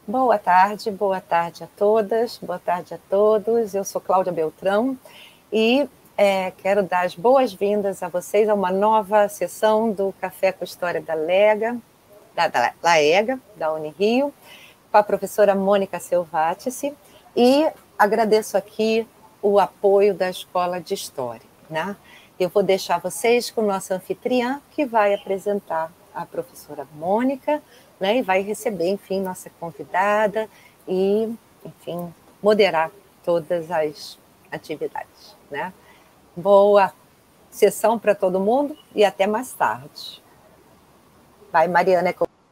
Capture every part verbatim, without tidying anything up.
Boa tarde, boa tarde a todas, boa tarde a todos. Eu sou Cláudia Beltrão e é, quero dar as boas-vindas a vocês a uma nova sessão do Café com História da Lega, da, da Laega, da Unirio, com a professora Mônica Selvatici, e agradeço aqui o apoio da Escola de História, né? Eu vou deixar vocês com nossa anfitriã, que vai apresentar a professora Mônica, né, e vai receber, enfim, nossa convidada e, enfim, moderar todas as atividades, né? Boa sessão para todo mundo e até mais tarde. Vai, Mariana.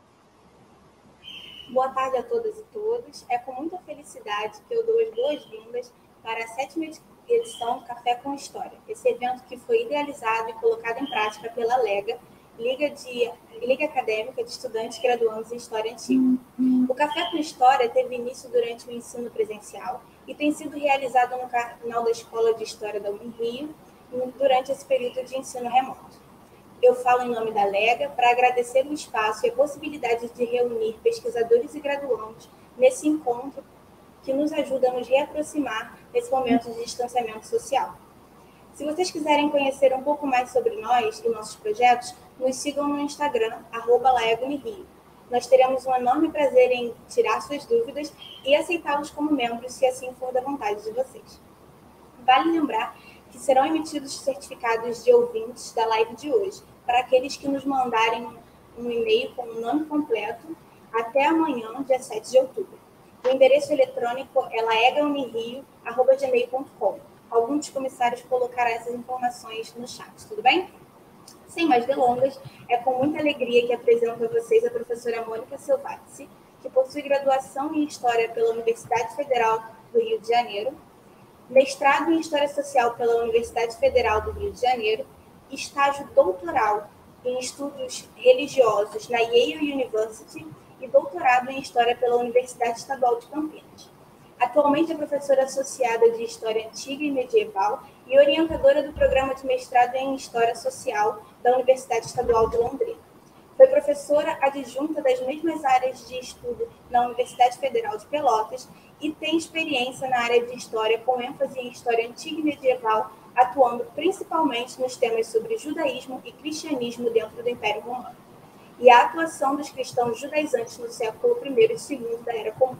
Boa tarde a todas e todos. É com muita felicidade que eu dou as boas-vindas para a sétima edição do Café com História, esse evento que foi idealizado e colocado em prática pela LEGA, Liga, de, Liga Acadêmica de Estudantes Graduandos em História Antiga. O Café com História teve início durante o ensino presencial e tem sido realizado no canal da Escola de História da Unirio durante esse período de ensino remoto. Eu falo em nome da Lega para agradecer o espaço e a possibilidade de reunir pesquisadores e graduandos nesse encontro que nos ajuda a nos reaproximar nesse momento de distanciamento social. Se vocês quiserem conhecer um pouco mais sobre nós e nossos projetos, nos sigam no Instagram, arroba laegaunirio. Nós teremos um enorme prazer em tirar suas dúvidas e aceitá-los como membros, se assim for da vontade de vocês. Vale lembrar que serão emitidos certificados de ouvintes da live de hoje, para aqueles que nos mandarem um e-mail com o nome completo até amanhã, dia sete de outubro. O endereço eletrônico é laegaunirio arroba gmail ponto com. Algum dos comissários colocará essas informações no chat, tudo bem? Sem mais delongas, é com muita alegria que apresento a vocês a professora Mônica Selvatici, que possui graduação em História pela Universidade Federal do Rio de Janeiro, mestrado em História Social pela Universidade Federal do Rio de Janeiro, estágio doutoral em Estudos Religiosos na Yale University e doutorado em História pela Universidade Estadual de Campinas. Atualmente é professora associada de História Antiga e Medieval e orientadora do programa de mestrado em História Social da Universidade Estadual de Londrina. Foi professora adjunta das mesmas áreas de estudo na Universidade Federal de Pelotas e tem experiência na área de História, com ênfase em História Antiga e Medieval, atuando principalmente nos temas sobre judaísmo e cristianismo dentro do Império Romano, e a atuação dos cristãos judaizantes no século primeiro e segundo da Era Comum.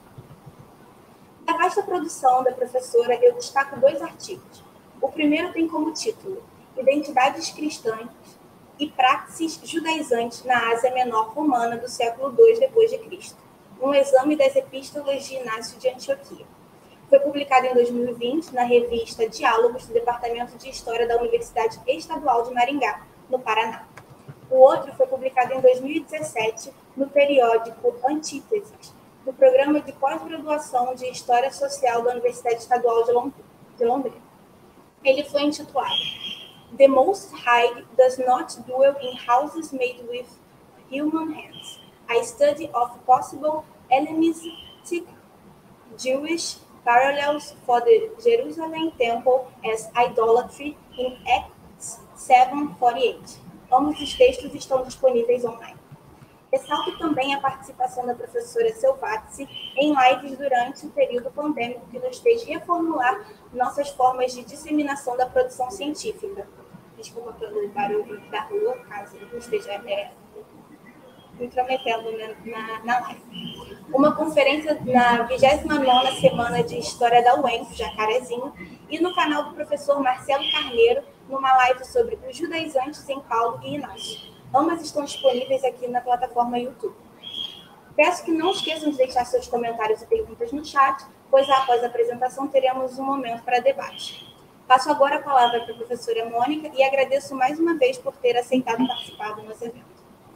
Da vasta produção da professora, eu destaco dois artigos. O primeiro tem como título Identidades Cristãs e Praxis Judaizantes na Ásia Menor Romana do século dois depois de Cristo, um exame das epístolas de Inácio de Antioquia. Foi publicado em dois mil e vinte na revista Diálogos do Departamento de História da Universidade Estadual de Maringá, no Paraná. O outro foi publicado em dois mil e dezessete no periódico Antíteses, do Programa de Pós-Graduação de História Social da Universidade Estadual de Londrina. Ele foi intitulado The Most High Does Not Dwell in Houses Made with Human Hands, a Study of Possible Hellenistic Jewish Parallels for the Jerusalem Temple as Idolatry in Acts setecentos e quarenta e oito. Ambos os textos estão disponíveis online. Ressalto também a participação da professora Selvatici em lives durante o período pandêmico, que nos fez reformular nossas formas de disseminação da produção científica. Desculpa pelo barulho da rua, caso não esteja é, me intrometendo na, na, na live. Uma conferência na vigésima nona Semana de História da U E N F, Jacarezinho, e no canal do professor Marcelo Carneiro, numa live sobre os judaizantes em Paulo e Inácio. Ambas estão disponíveis aqui na plataforma YouTube. Peço que não esqueçam de deixar seus comentários e perguntas no chat, pois após a apresentação teremos um momento para debate. Passo agora a palavra para a professora Mônica e agradeço mais uma vez por ter aceitado participar do nosso evento.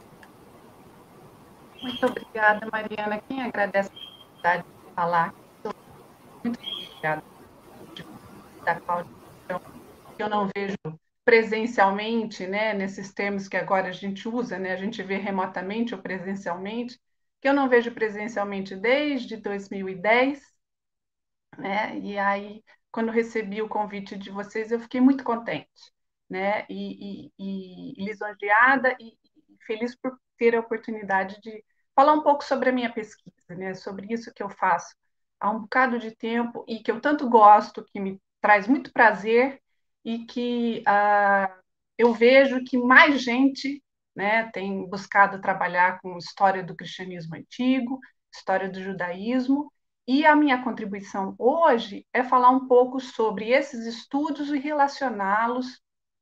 Muito obrigada, Mariana. Quem agradece a oportunidade de falar? Muito obrigada. Da Cláudia, que eu não vejo presencialmente, né, nesses termos que agora a gente usa, né, a gente vê remotamente ou presencialmente, que eu não vejo presencialmente desde dois mil e dez, né, e aí, quando recebi o convite de vocês, eu fiquei muito contente, né, e, e, e lisonjeada e, e feliz por ter a oportunidade de falar um pouco sobre a minha pesquisa, né? Sobre isso que eu faço há um bocado de tempo e que eu tanto gosto, que me traz muito prazer e que uh, eu vejo que mais gente, né, tem buscado trabalhar com história do cristianismo antigo, história do judaísmo, e a minha contribuição hoje é falar um pouco sobre esses estudos e relacioná-los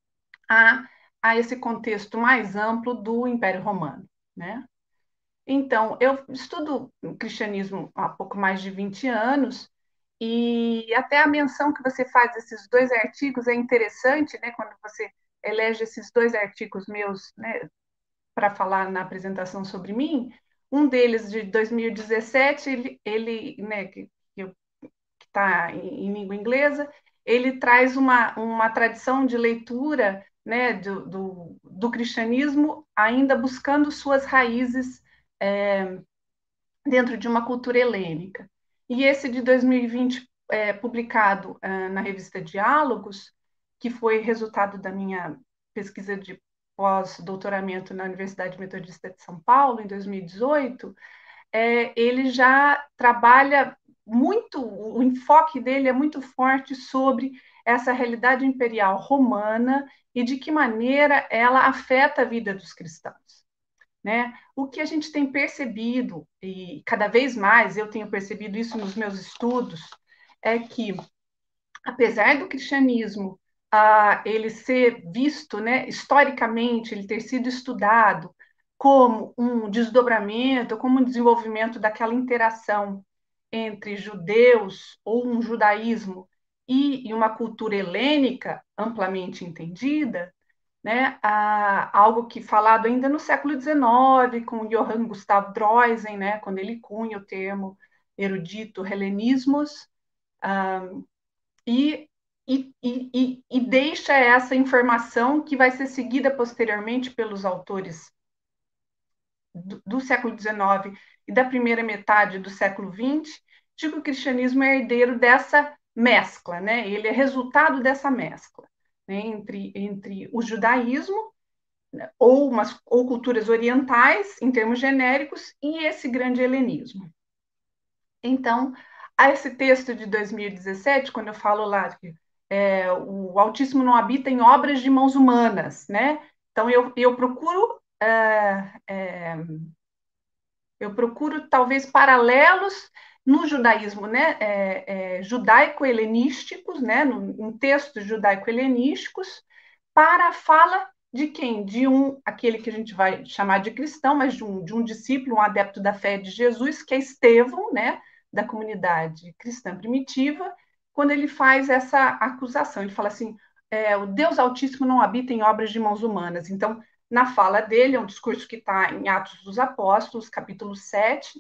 a, a esse contexto mais amplo do Império Romano, né? Então, eu estudo cristianismo há pouco mais de vinte anos, e até a menção que você faz desses dois artigos é interessante, né? Quando você elege esses dois artigos meus, né, para falar na apresentação sobre mim, um deles de dois mil e dezessete, ele, ele né, que está em, em língua inglesa, ele traz uma, uma tradição de leitura, né, do, do, do cristianismo, ainda buscando suas raízes é, dentro de uma cultura helênica. E esse de dois mil e vinte, é, publicado é, na revista Diálogos, que foi resultado da minha pesquisa de pós-doutoramento na Universidade Metodista de São Paulo, em dois mil e dezoito, é, ele já trabalha muito, o enfoque dele é muito forte sobre essa realidade imperial romana e de que maneira ela afeta a vida dos cristãos. Né? O que a gente tem percebido, e cada vez mais eu tenho percebido isso nos meus estudos, é que, apesar do cristianismo ah, ele ser visto, né, historicamente, ele ter sido estudado como um desdobramento, como um desenvolvimento daquela interação entre judeus ou um judaísmo e, e uma cultura helênica amplamente entendida, né, a, algo que falado ainda no século dezenove, com Johann Gustav Droysen, né, quando ele cunha o termo erudito helenismos, um, e, e, e, e deixa essa informação que vai ser seguida posteriormente pelos autores do, do século dezenove e da primeira metade do século vinte, de que o cristianismo é herdeiro dessa mescla, né? Ele é resultado dessa mescla, né? entre, entre o judaísmo ou, umas, ou culturas orientais, em termos genéricos, e esse grande helenismo. Então, a esse texto de dois mil e dezessete, quando eu falo lá que é, o Altíssimo não habita em obras de mãos humanas, né? Então, eu, eu procuro é, é, eu procuro talvez paralelos no judaísmo, né? É, é, judaico-helenísticos, né? Em textos judaico-helenísticos, para a fala de quem? De um, aquele que a gente vai chamar de cristão, mas de um, de um discípulo, um adepto da fé de Jesus, que é Estevão, né, da comunidade cristã primitiva, quando ele faz essa acusação. Ele fala assim, é, o Deus Altíssimo não habita em obras de mãos humanas. Então, na fala dele, é um discurso que está em Atos dos Apóstolos, capítulo sete,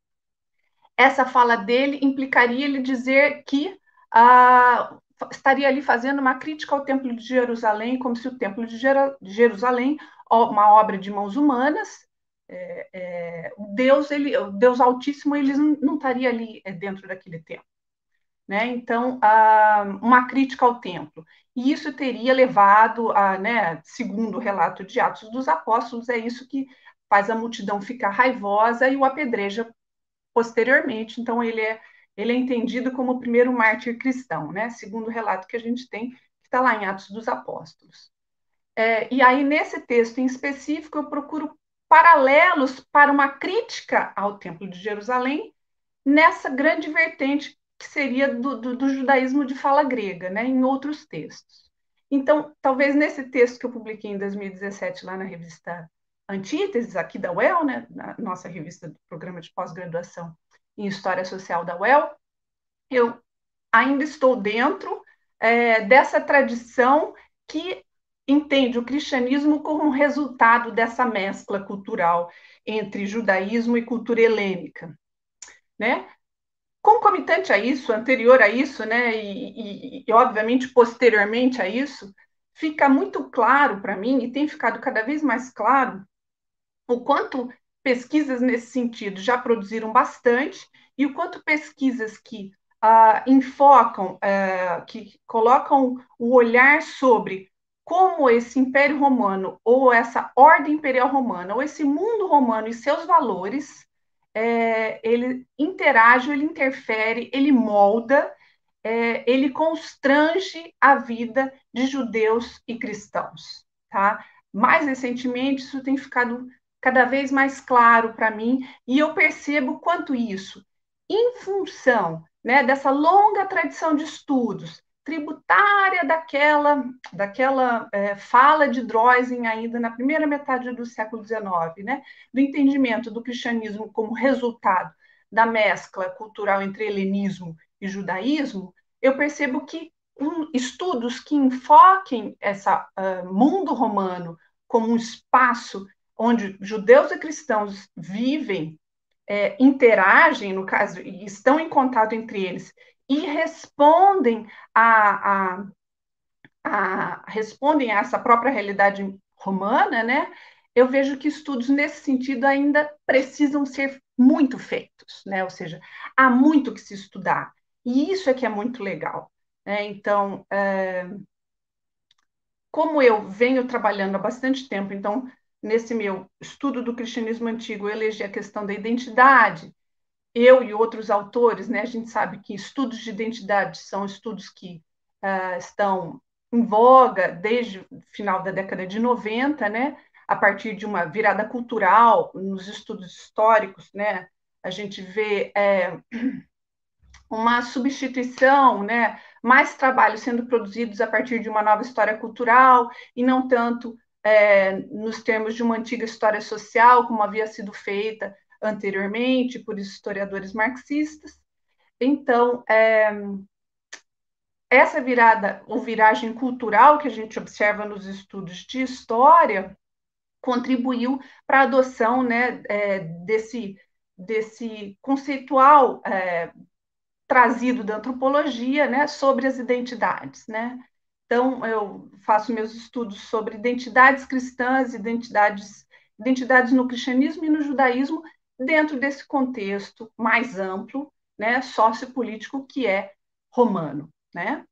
essa fala dele implicaria ele dizer que ah, estaria ali fazendo uma crítica ao Templo de Jerusalém, como se o Templo de Jerusalém, uma obra de mãos humanas, é, é, o Deus, ele, o Deus Altíssimo, ele não, não estaria ali dentro daquele templo. Né? Então, ah, uma crítica ao templo. E isso teria levado a, né, segundo o relato de Atos dos Apóstolos, é isso que faz a multidão ficar raivosa e o apedreja posteriormente. Então, ele é, ele é entendido como o primeiro mártir cristão, né? Segundo o relato que a gente tem, que está lá em Atos dos Apóstolos. É, e aí, nesse texto em específico, eu procuro paralelos para uma crítica ao Templo de Jerusalém, nessa grande vertente que seria do, do, do judaísmo de fala grega, né? Em outros textos. Então, talvez nesse texto que eu publiquei em dois mil e dezessete, lá na revista Antíteses, aqui da U E L, né, na nossa revista do programa de pós-graduação em História Social da U E L, eu ainda estou dentro é, dessa tradição que entende o cristianismo como um resultado dessa mescla cultural entre judaísmo e cultura helênica, né? Concomitante a isso, anterior a isso, né, e, e, e obviamente posteriormente a isso, fica muito claro para mim, e tem ficado cada vez mais claro, o quanto pesquisas nesse sentido já produziram bastante e o quanto pesquisas que uh, enfocam, uh, que colocam o olhar sobre como esse Império Romano, ou essa ordem imperial romana, ou esse mundo romano e seus valores, é, ele interage, ele interfere, ele molda, é, ele constrange a vida de judeus e cristãos, tá? Mais recentemente, isso tem ficado cada vez mais claro para mim, e eu percebo quanto isso, em função, né, dessa longa tradição de estudos, tributária daquela, daquela é, fala de Droysen ainda na primeira metade do século dezenove, né, do entendimento do cristianismo como resultado da mescla cultural entre helenismo e judaísmo, eu percebo que um, estudos que enfoquem esse uh, mundo romano como um espaço onde judeus e cristãos vivem, é, interagem, no caso, e estão em contato entre eles, e respondem a, a, a, respondem a essa própria realidade romana, né? Eu vejo que estudos nesse sentido ainda precisam ser muito feitos, né? Ou seja, há muito que se estudar. E isso é que é muito legal, né? Então, é, como eu venho trabalhando há bastante tempo, então, nesse meu estudo do cristianismo antigo, eu elegi a questão da identidade. Eu e outros autores, né, a gente sabe que estudos de identidade são estudos que uh, estão em voga desde o final da década de noventa, né, a partir de uma virada cultural nos estudos históricos, né, a gente vê é, uma substituição, né, mais trabalhos sendo produzidos a partir de uma nova história cultural e não tanto é, nos termos de uma antiga história social, como havia sido feita anteriormente por historiadores marxistas. Então, é, essa virada ou viragem cultural que a gente observa nos estudos de história contribuiu para a adoção, né, é, desse, desse conceitual é, trazido da antropologia, né, sobre as identidades, né? Então, eu faço meus estudos sobre identidades cristãs, identidades, identidades no cristianismo e no judaísmo, dentro desse contexto mais amplo, né, sociopolítico que é romano, né?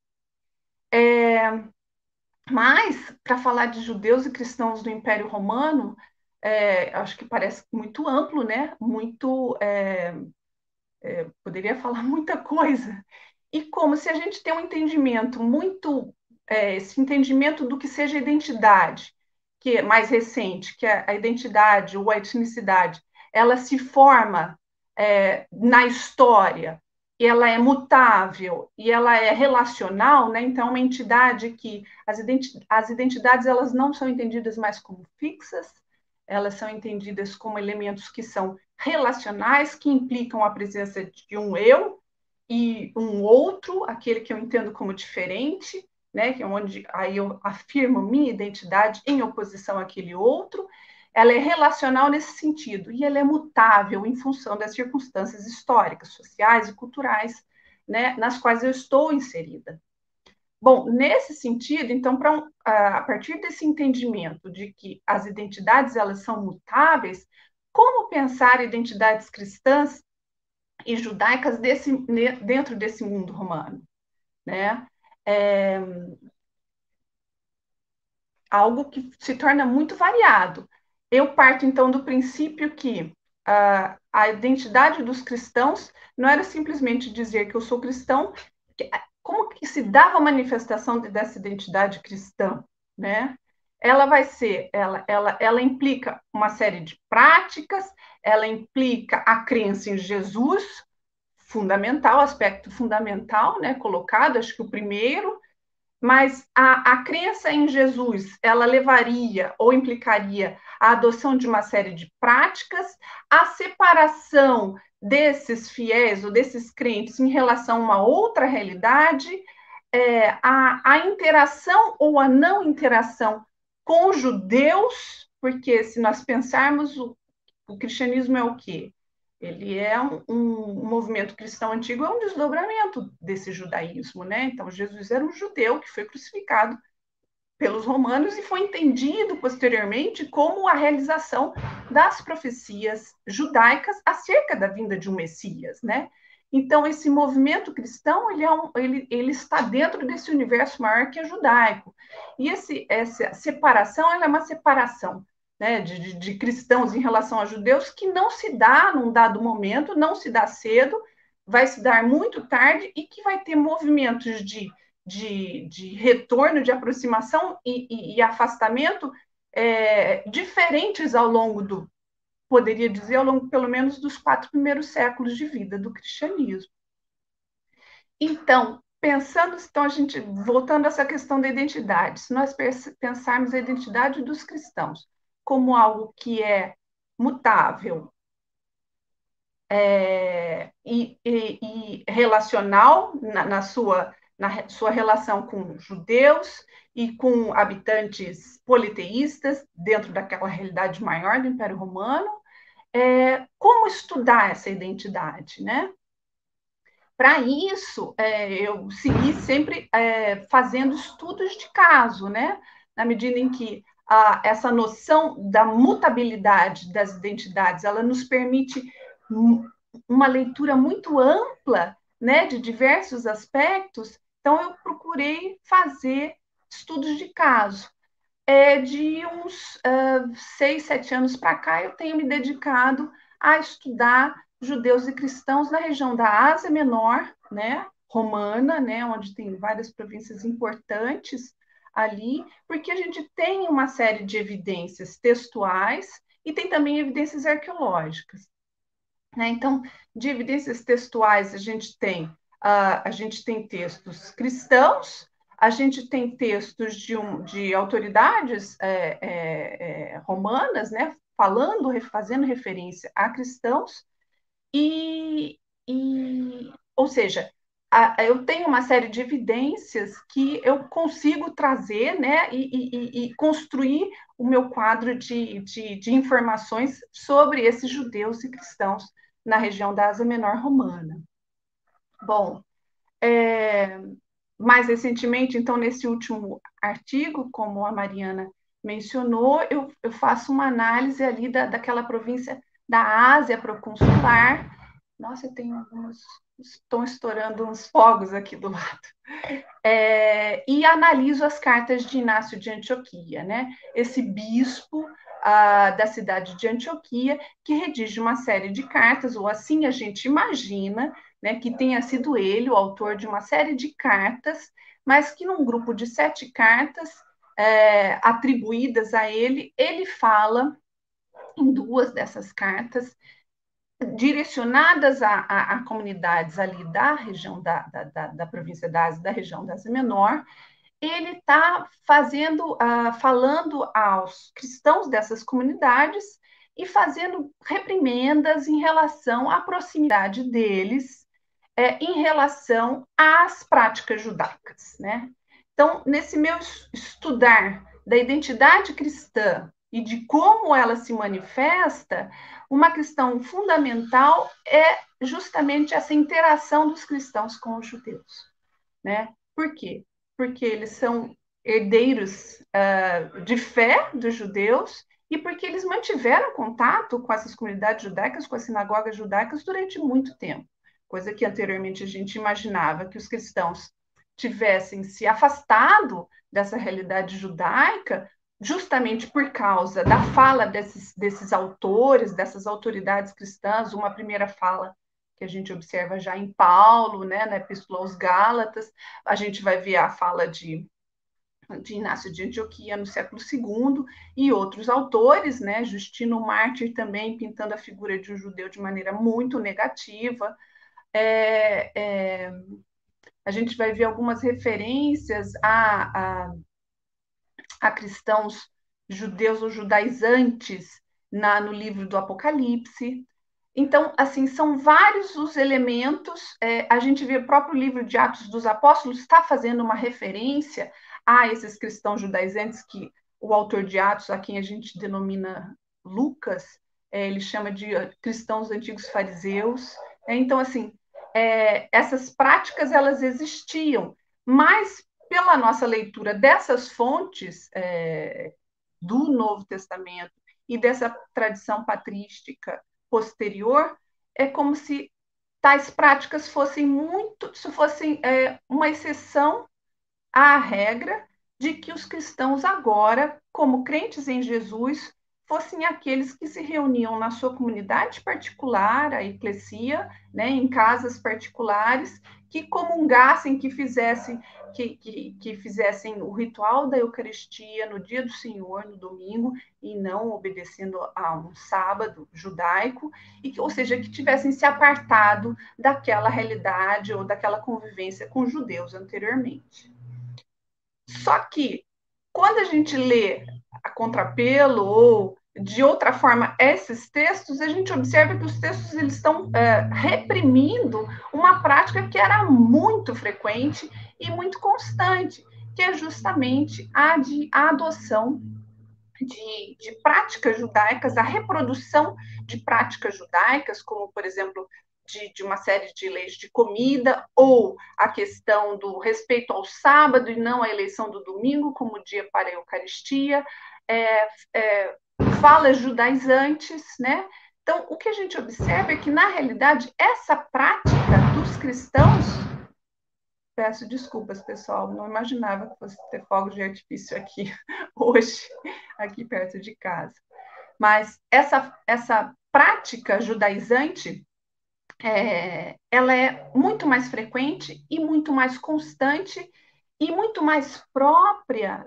É, mas, para falar de judeus e cristãos do Império Romano, é, acho que parece muito amplo, né? Muito, é, é, poderia falar muita coisa. E como se a gente tem um entendimento muito, é, esse entendimento do que seja identidade, que é mais recente, que é a identidade ou a etnicidade, ela se forma é, na história, e ela é mutável e ela é relacional, né? Então, é uma entidade que as, identi as identidades elas não são entendidas mais como fixas, elas são entendidas como elementos que são relacionais, que implicam a presença de um eu e um outro, aquele que eu entendo como diferente, né, que é onde aí eu afirmo minha identidade em oposição àquele outro, ela é relacional nesse sentido, e ela é mutável em função das circunstâncias históricas, sociais e culturais, né, nas quais eu estou inserida. Bom, nesse sentido, então, pra um, a partir desse entendimento de que as identidades elas são mutáveis, como pensar identidades cristãs e judaicas desse, dentro desse mundo romano, né? É algo que se torna muito variado. Eu parto, então, do princípio que a, a identidade dos cristãos não era simplesmente dizer que eu sou cristão, que, como que se dava a manifestação dessa identidade cristã, né? Ela vai ser, ela, ela, ela implica uma série de práticas, ela implica a crença em Jesus, fundamental, aspecto fundamental, né, colocado, acho que o primeiro, mas a, a crença em Jesus, ela levaria ou implicaria a adoção de uma série de práticas, a separação desses fiéis ou desses crentes em relação a uma outra realidade, é, a, a interação ou a não interação com os judeus, porque se nós pensarmos, o, o cristianismo é o quê? Ele é um, um, um movimento cristão antigo, é um desdobramento desse judaísmo, né? Então, Jesus era um judeu que foi crucificado pelos romanos e foi entendido posteriormente como a realização das profecias judaicas acerca da vinda de um Messias, né? Então, esse movimento cristão, ele, é um, ele, ele está dentro desse universo maior que é judaico. E esse, essa separação, ela é uma separação, né, de, de, de cristãos em relação a judeus que não se dá num dado momento, não se dá cedo, vai se dar muito tarde e que vai ter movimentos de, de, de retorno, de aproximação e, e, e afastamento é, diferentes ao longo do, poderia dizer, ao longo pelo menos dos quatro primeiros séculos de vida do cristianismo. Então, pensando, então a gente, voltando a essa questão da identidade, se nós pensarmos a identidade dos cristãos como algo que é mutável é, e, e, e relacional na, na, sua, na sua relação com judeus e com habitantes politeístas dentro daquela realidade maior do Império Romano, é, como estudar essa identidade, né? Para isso, é, eu segui sempre é, fazendo estudos de caso, né? Na medida em que a, essa noção da mutabilidade das identidades, ela nos permite uma leitura muito ampla, né, de diversos aspectos. Então, eu procurei fazer estudos de caso. É, de uns uh, seis, sete anos para cá, eu tenho me dedicado a estudar judeus e cristãos na região da Ásia Menor, né, romana, né, onde tem várias províncias importantes ali, porque a gente tem uma série de evidências textuais e tem também evidências arqueológicas. Né? Então, de evidências textuais, a gente tem, uh, a gente tem textos cristãos, a gente tem textos de, um, de autoridades é, é, é, romanas, né, falando, fazendo referência a cristãos, e, e ou seja, a, eu tenho uma série de evidências que eu consigo trazer, né, e, e, e construir o meu quadro de, de, de informações sobre esses judeus e cristãos na região da Ásia Menor romana. Bom, é, mais recentemente, então, nesse último artigo, como a Mariana mencionou, eu, eu faço uma análise ali da, daquela província da Ásia proconsular. Nossa, eu tenho alguns... Estão estourando uns fogos aqui do lado. É, e analiso as cartas de Inácio de Antioquia, né? Esse bispo ah, da cidade de Antioquia, que redige uma série de cartas, ou assim a gente imagina, né, que tenha sido ele o autor de uma série de cartas, mas que num grupo de sete cartas é, atribuídas a ele, ele fala em duas dessas cartas direcionadas a, a, a, comunidades ali da região da, da, da, da província da Ásia, da região da Ásia Menor, ele está fazendo, uh, falando aos cristãos dessas comunidades e fazendo reprimendas em relação à proximidade deles é, em relação às práticas judaicas, né? Então, nesse meu estudar da identidade cristã e de como ela se manifesta, uma questão fundamental é justamente essa interação dos cristãos com os judeus, né? Por quê? Porque eles são herdeiros uh, de fé dos judeus e porque eles mantiveram contato com essas comunidades judaicas, com as sinagogas judaicas durante muito tempo, coisa que anteriormente a gente imaginava que os cristãos tivessem se afastado dessa realidade judaica justamente por causa da fala desses, desses autores, dessas autoridades cristãs, uma primeira fala que a gente observa já em Paulo, né, na Epístola aos Gálatas, a gente vai ver a fala de, de Inácio de Antioquia no século segundo, e outros autores, né, Justino Mártir também pintando a figura de um judeu de maneira muito negativa. É, é, a gente vai ver algumas referências a, a, a cristãos judeus ou judaizantes na, no livro do Apocalipse. Então, assim, são vários os elementos. É, a gente vê o próprio livro de Atos dos Apóstolos está fazendo uma referência a esses cristãos judaizantes que o autor de Atos, a quem a gente denomina Lucas, é, ele chama de cristãos antigos fariseus. É, então, assim, é, essas práticas elas existiam, mas pela nossa leitura dessas fontes é, do Novo Testamento e dessa tradição patrística posterior, é como se tais práticas fossem muito, se fossem é, uma exceção à regra de que os cristãos agora, como crentes em Jesus, fossem aqueles que se reuniam na sua comunidade particular, a eclesia, né, em casas particulares, que comungassem, que fizessem, que, que, que fizessem o ritual da Eucaristia no dia do Senhor, no domingo, e não obedecendo a um sábado judaico, e que, ou seja, que tivessem se apartado daquela realidade ou daquela convivência com judeus anteriormente. Só que, quando a gente lê a contrapelo ou de outra forma esses textos, a gente observa que os textos eles estão é, reprimindo uma prática que era muito frequente e muito constante, que é justamente a de a adoção de, de práticas judaicas, a reprodução de práticas judaicas, como, por exemplo, de, de uma série de leis de comida, ou a questão do respeito ao sábado e não à eleição do domingo como dia para a Eucaristia, é, é, falas judaizantes, né? Então, o que a gente observa é que, na realidade, essa prática dos cristãos. Peço desculpas, pessoal, não imaginava que fosse ter fogos de artifício aqui hoje, aqui perto de casa. Mas essa, essa prática judaizante, é, ela é muito mais frequente e muito mais constante e muito mais própria,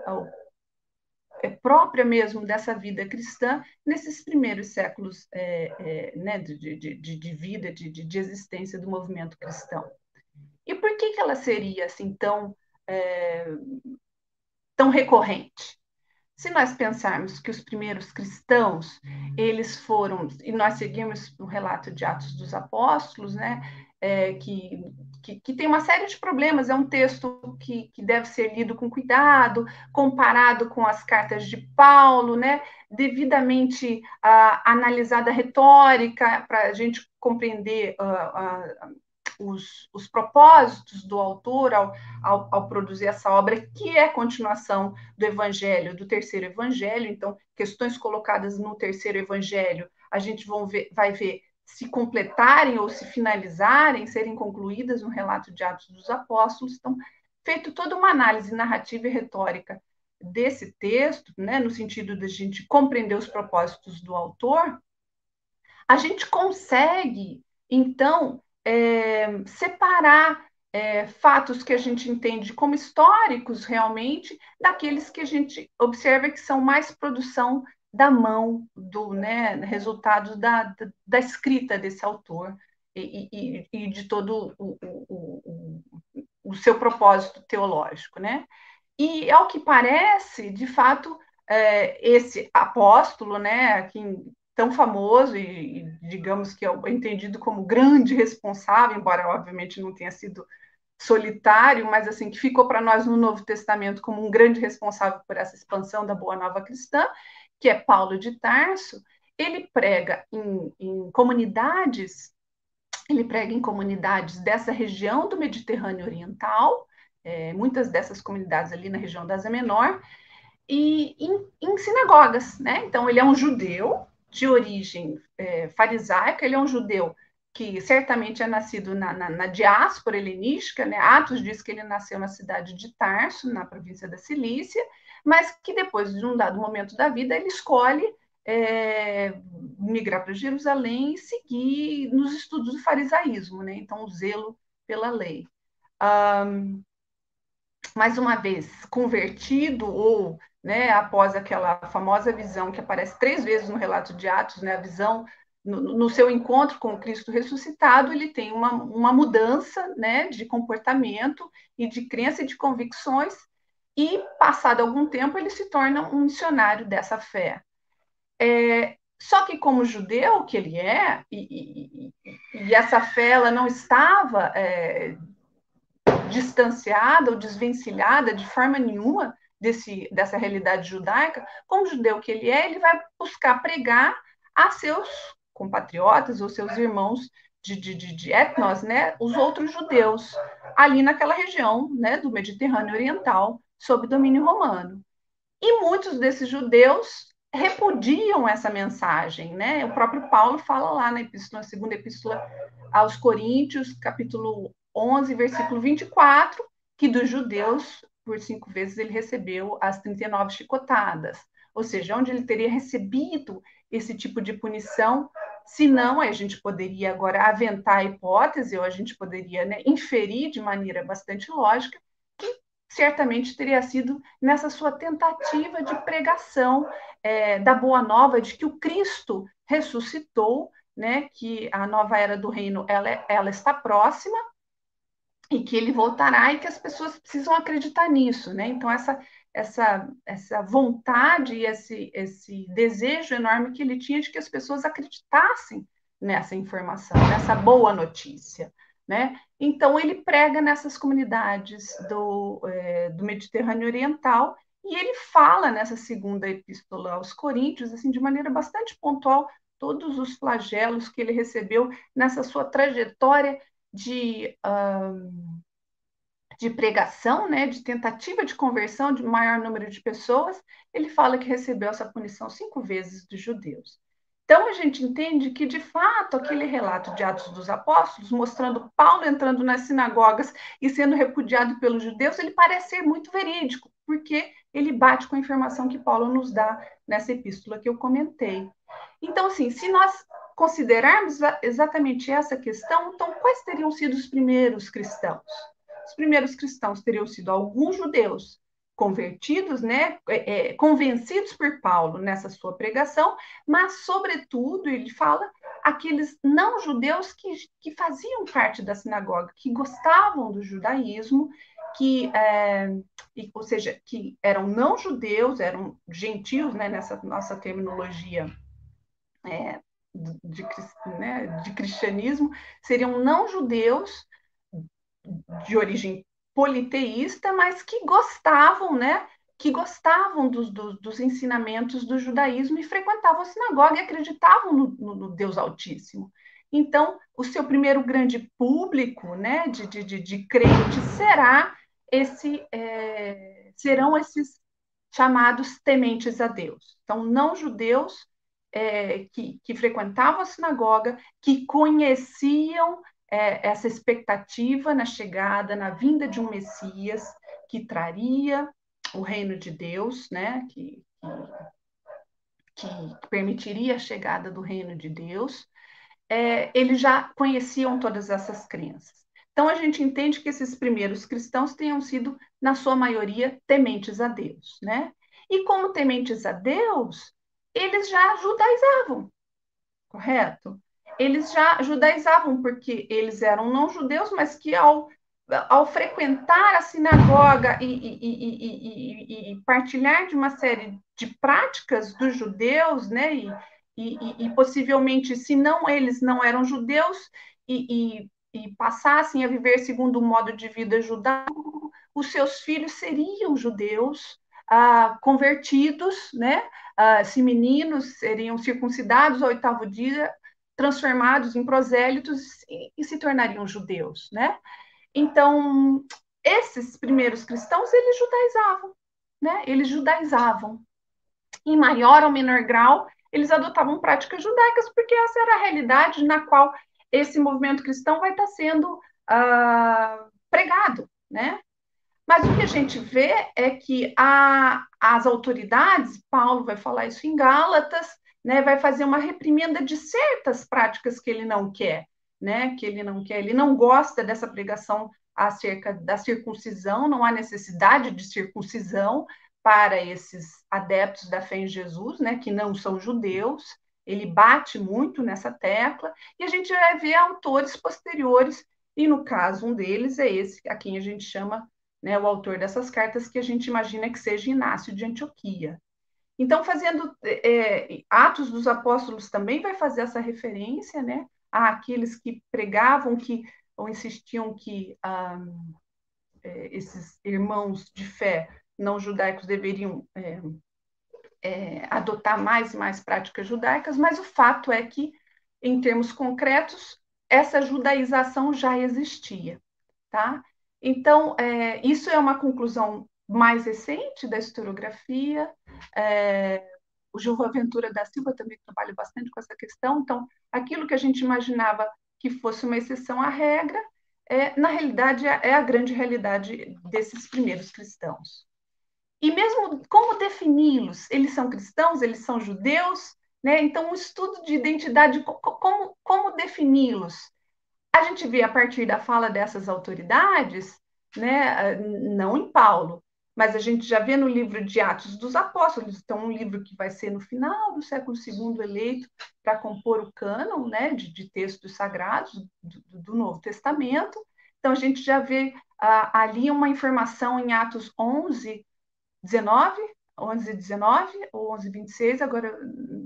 é própria mesmo dessa vida cristã nesses primeiros séculos é, é, né, de, de, de, de vida, de, de existência do movimento cristão. E por que, que ela seria assim tão, é, tão recorrente? Se nós pensarmos que os primeiros cristãos, eles foram, e nós seguimos o relato de Atos dos Apóstolos, né, é, que, que, que tem uma série de problemas, é um texto que, que deve ser lido com cuidado, comparado com as cartas de Paulo, né, devidamente uh, analisada a retórica, para a gente compreender uh, uh, os, os propósitos do autor ao, ao, ao produzir essa obra, que é a continuação do evangelho, do terceiro evangelho. Então, questões colocadas no terceiro evangelho, a gente vão ver, vai ver se completarem ou se finalizarem, serem concluídas no relato de Atos dos Apóstolos. Então, feito toda uma análise narrativa e retórica desse texto, né, no sentido de a gente compreender os propósitos do autor, a gente consegue, então, é, separar é, fatos que a gente entende como históricos realmente, daqueles que a gente observa que são mais produção da mão, do né, resultado da, da, da escrita desse autor e, e, e de todo o, o, o, o seu propósito teológico, né? E, ao que parece, de fato, é, esse apóstolo, né, aqui tão famoso e, digamos que é entendido como grande responsável, embora, obviamente, não tenha sido solitário, mas assim que ficou para nós no Novo Testamento como um grande responsável por essa expansão da Boa Nova Cristã, que é Paulo de Tarso. Ele prega em, em comunidades, ele prega em comunidades dessa região do Mediterrâneo Oriental, é, muitas dessas comunidades ali na região da Ásia Menor, e em, em sinagogas, né? Então, ele é um judeu de origem é, farisaica, ele é um judeu que certamente é nascido na, na, na diáspora helenística, né? Atos diz que ele nasceu na cidade de Tarso, na província da Cilícia, mas que depois de um dado momento da vida ele escolhe é, migrar para Jerusalém e seguir nos estudos do farisaísmo, né? Então, o zelo pela lei. Um, mais uma vez, convertido ou, né, após aquela famosa visão que aparece três vezes no relato de Atos, né, a visão no, no seu encontro com o Cristo ressuscitado, ele tem uma, uma mudança, né, de comportamento e de crença e de convicções, e, passado algum tempo, ele se torna um missionário dessa fé. É, só que, como judeu que ele é, e, e, e essa fé ela não estava é, distanciada ou desvencilhada de forma nenhuma desse, dessa realidade judaica, como judeu que ele é, ele vai buscar pregar a seus compatriotas ou seus irmãos de, de, de, de etnos, né, os outros judeus, ali naquela região, né, do Mediterrâneo Oriental, sob domínio romano. E muitos desses judeus repudiam essa mensagem, né? O próprio Paulo fala lá na, epístola, na segunda epístola aos Coríntios, capítulo onze, versículo vinte e quatro, que dos judeus, por cinco vezes, ele recebeu as trinta e nove chicotadas. Ou seja, onde ele teria recebido esse tipo de punição, se não, a gente poderia agora aventar a hipótese, ou a gente poderia, né, inferir de maneira bastante lógica, que certamente teria sido nessa sua tentativa de pregação é, da boa nova, de que o Cristo ressuscitou, né, que a nova era do reino ela, ela está próxima, e que ele voltará e que as pessoas precisam acreditar nisso, né? Então, essa, essa, essa vontade e esse, esse desejo enorme que ele tinha de que as pessoas acreditassem nessa informação, nessa boa notícia, né? Então, ele prega nessas comunidades do, é, do Mediterrâneo Oriental e ele fala nessa segunda epístola aos Coríntios, assim, de maneira bastante pontual, todos os flagelos que ele recebeu nessa sua trajetória de, um, de pregação, né, de tentativa de conversão de maior número de pessoas. Ele fala que recebeu essa punição cinco vezes dos judeus. Então, a gente entende que, de fato, aquele relato de Atos dos Apóstolos, mostrando Paulo entrando nas sinagogas e sendo repudiado pelos judeus, ele parece ser muito verídico, porque ele bate com a informação que Paulo nos dá nessa epístola que eu comentei. Então, assim, se nós considerarmos exatamente essa questão, então quais teriam sido os primeiros cristãos? Os primeiros cristãos teriam sido alguns judeus convertidos, né, é, convencidos por Paulo nessa sua pregação, mas, sobretudo, ele fala, aqueles não-judeus que, que faziam parte da sinagoga, que gostavam do judaísmo, que, é, ou seja, que eram não-judeus, eram gentios, né, nessa nossa terminologia É, de, né, de cristianismo, seriam não-judeus de origem politeísta, mas que gostavam, né, que gostavam dos, dos, dos ensinamentos do judaísmo e frequentavam a sinagoga e acreditavam no, no, no Deus Altíssimo. Então, o seu primeiro grande público, né, de, de, de, de crente será esse, é, serão esses chamados tementes a Deus. Então, não judeus é, que, que frequentavam a sinagoga, que conheciam é, essa expectativa na chegada, na vinda de um Messias que traria o reino de Deus, né? que, que, que permitiria a chegada do reino de Deus. É, eles já conheciam todas essas crenças. Então, a gente entende que esses primeiros cristãos tenham sido, na sua maioria, tementes a Deus, né? E como tementes a Deus, eles já judaizavam, correto? Eles já judaizavam porque eles eram não judeus, mas que ao, ao frequentar a sinagoga e, e, e, e, partilhar de uma série de práticas dos judeus, né? E, e, possivelmente, se não eles não eram judeus e, e passassem a viver segundo o modo de vida judaico, os seus filhos seriam judeus, ah, convertidos, né? Ah, se meninos seriam circuncidados ao oitavo dia, transformados em prosélitos e, e se tornariam judeus, né? Então, esses primeiros cristãos, eles judaizavam, né? Eles judaizavam. Em maior ou menor grau, eles adotavam práticas judaicas, porque essa era a realidade na qual esse movimento cristão vai estar sendo ah, pregado, né? Mas o que a gente vê é que a, as autoridades, Paulo vai falar isso em Gálatas, né, vai fazer uma reprimenda de certas práticas que ele não quer, né, que ele não quer, ele não gosta dessa pregação acerca da circuncisão, não há necessidade de circuncisão para esses adeptos da fé em Jesus, né, que não são judeus, ele bate muito nessa tecla, e a gente vai ver autores posteriores, e no caso um deles é esse, a quem a gente chama, né, o autor dessas cartas, que a gente imagina que seja Inácio de Antioquia. Então, fazendo é, Atos dos Apóstolos também vai fazer essa referência, né, àqueles que pregavam que, ou insistiam que ah, é, esses irmãos de fé não judaicos deveriam é, é, adotar mais e mais práticas judaicas, mas o fato é que, em termos concretos, essa judaização já existia, tá? Então, é, isso é uma conclusão mais recente da historiografia. É, o João Ventura da Silva também trabalha bastante com essa questão. Então, aquilo que a gente imaginava que fosse uma exceção à regra, é, na realidade é a grande realidade desses primeiros cristãos. E mesmo como defini-los? Eles são cristãos, eles são judeus, né? Então, um estudo de identidade, como, como defini-los? A gente vê a partir da fala dessas autoridades, né? Não em Paulo, mas a gente já vê no livro de Atos dos Apóstolos, então um livro que vai ser no final do século segundo eleito para compor o cânon, né? de, de textos sagrados do, do Novo Testamento. Então, a gente já vê ah, ali uma informação em Atos onze, dezenove, onze, dezenove ou onze, vinte e seis, agora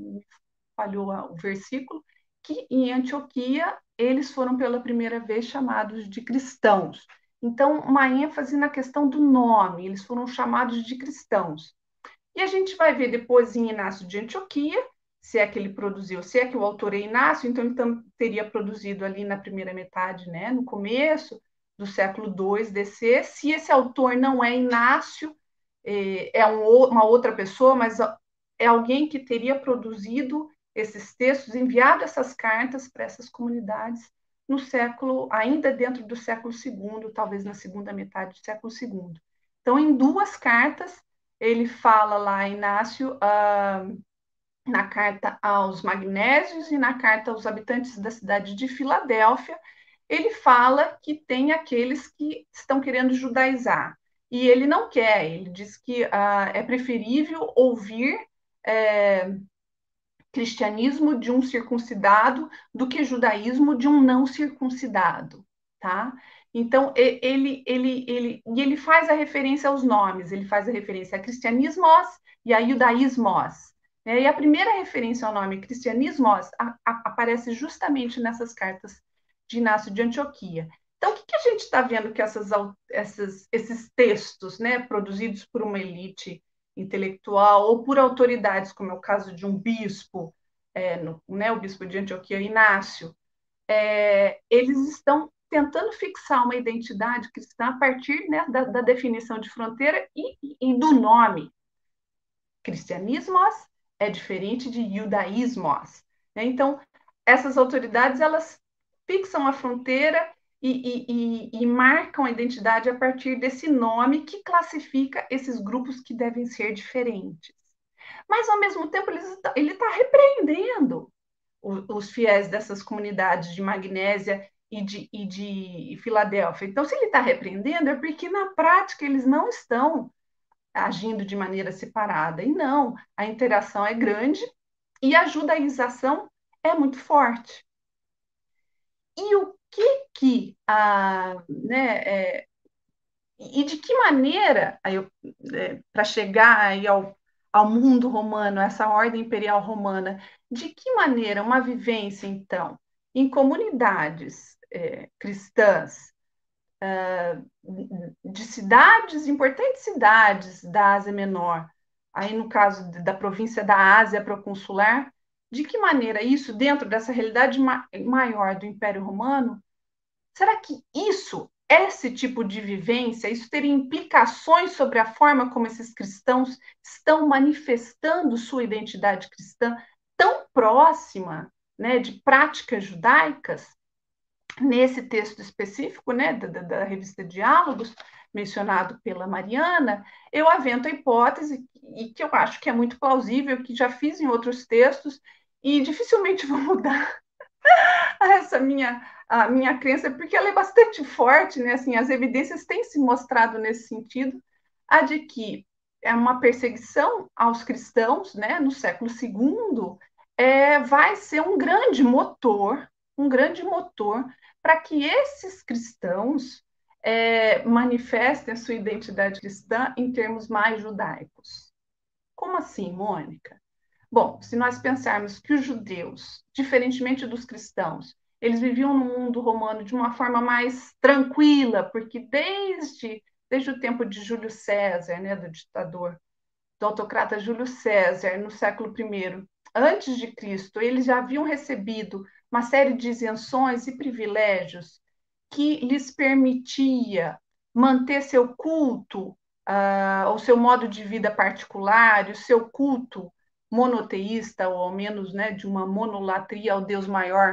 falhou o versículo, que em Antioquia eles foram pela primeira vez chamados de cristãos. Então, uma ênfase na questão do nome, eles foram chamados de cristãos. E a gente vai ver depois em Inácio de Antioquia, se é que ele produziu, se é que o autor é Inácio, então ele teria produzido ali na primeira metade, né, no começo do século dois D C. Se esse autor não é Inácio, é um, uma outra pessoa, mas é alguém que teria produzido esses textos, enviado essas cartas para essas comunidades no século, ainda dentro do século segundo, talvez na segunda metade do século segundo. Então, em duas cartas, ele fala lá, Inácio, uh, na carta aos magnésios e na carta aos habitantes da cidade de Filadélfia, ele fala que tem aqueles que estão querendo judaizar. E ele não quer, ele diz que uh, é preferível ouvir é, cristianismo de um circuncidado do que judaísmo de um não circuncidado, tá? Então, ele, ele, ele, e ele faz a referência aos nomes, ele faz a referência a cristianismos e a judaísmos. Né? E a primeira referência ao nome cristianismos a, a, aparece justamente nessas cartas de Inácio de Antioquia. Então, o que, que a gente está vendo que essas, essas, esses textos, né, produzidos por uma elite intelectual ou por autoridades, como é o caso de um bispo, é, no, né, o bispo de Antioquia, Inácio, é, eles estão tentando fixar uma identidade cristã a partir, né, da, da definição de fronteira e, e do nome. Cristianismos é diferente de judaísmos. Né? Então, essas autoridades, elas fixam a fronteira e, e, e, e marcam a identidade a partir desse nome que classifica esses grupos que devem ser diferentes. Mas, ao mesmo tempo, ele está repreendendo os fiéis dessas comunidades de Magnésia e de, e de Filadélfia. Então, se ele está repreendendo, é porque, na prática, eles não estão agindo de maneira separada. E não, a interação é grande e a judaização é muito forte. E o que que a, né, é, e de que maneira, é, para chegar aí ao, ao mundo romano, essa ordem imperial romana, de que maneira uma vivência, então, em comunidades é, cristãs, de cidades, importantes cidades da Ásia Menor, aí no caso da província da Ásia proconsular, de que maneira isso, dentro dessa realidade maior do Império Romano, será que isso, esse tipo de vivência, isso teria implicações sobre a forma como esses cristãos estão manifestando sua identidade cristã tão próxima, né, de práticas judaicas? Nesse texto específico, né, da, da revista Diálogos, mencionado pela Mariana, eu avento a hipótese, e que eu acho que é muito plausível, que já fiz em outros textos, e dificilmente vou mudar essa minha, a minha crença, porque ela é bastante forte, né? Assim, as evidências têm se mostrado nesse sentido, a de que é uma perseguição aos cristãos, né, no século segundo, é, vai ser um grande motor, um grande motor para que esses cristãos é, manifestem a sua identidade cristã em termos mais judaicos. Como assim, Mônica? Bom, se nós pensarmos que os judeus, diferentemente dos cristãos, eles viviam no mundo romano de uma forma mais tranquila, porque desde, desde o tempo de Júlio César, né, do ditador, do autocrata Júlio César, no século primeiro, antes de Cristo, eles já haviam recebido uma série de isenções e privilégios que lhes permitia manter seu culto, uh, o seu modo de vida particular, o seu culto monoteísta, ou ao menos, né, de uma monolatria ao Deus maior,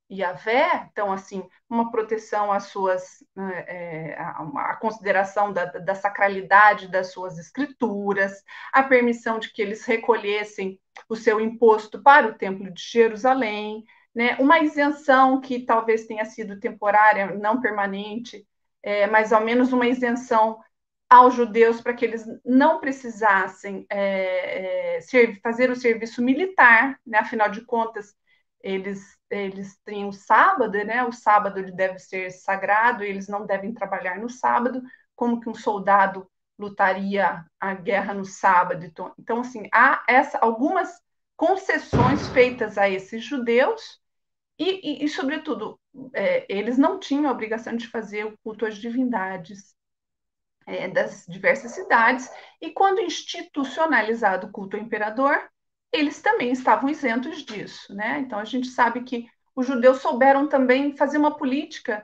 Yahvé, então, assim, uma proteção às suas, é, a, a consideração da, da sacralidade das suas escrituras, a permissão de que eles recolhessem o seu imposto para o Templo de Jerusalém, né, uma isenção que talvez tenha sido temporária, não permanente, é, mas ao menos uma isenção aos judeus para que eles não precisassem é, é, fazer o serviço militar, né, afinal de contas, eles, eles têm o sábado, né? O sábado ele deve ser sagrado, eles não devem trabalhar no sábado, como que um soldado lutaria a guerra no sábado. Então, então assim, há essa, algumas concessões feitas a esses judeus e, e, e sobretudo, é, eles não tinham a obrigação de fazer o culto às divindades é, das diversas cidades, e quando institucionalizado o culto ao imperador, eles também estavam isentos disso, né? Então a gente sabe que os judeus souberam também fazer uma política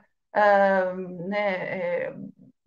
uh, né, é,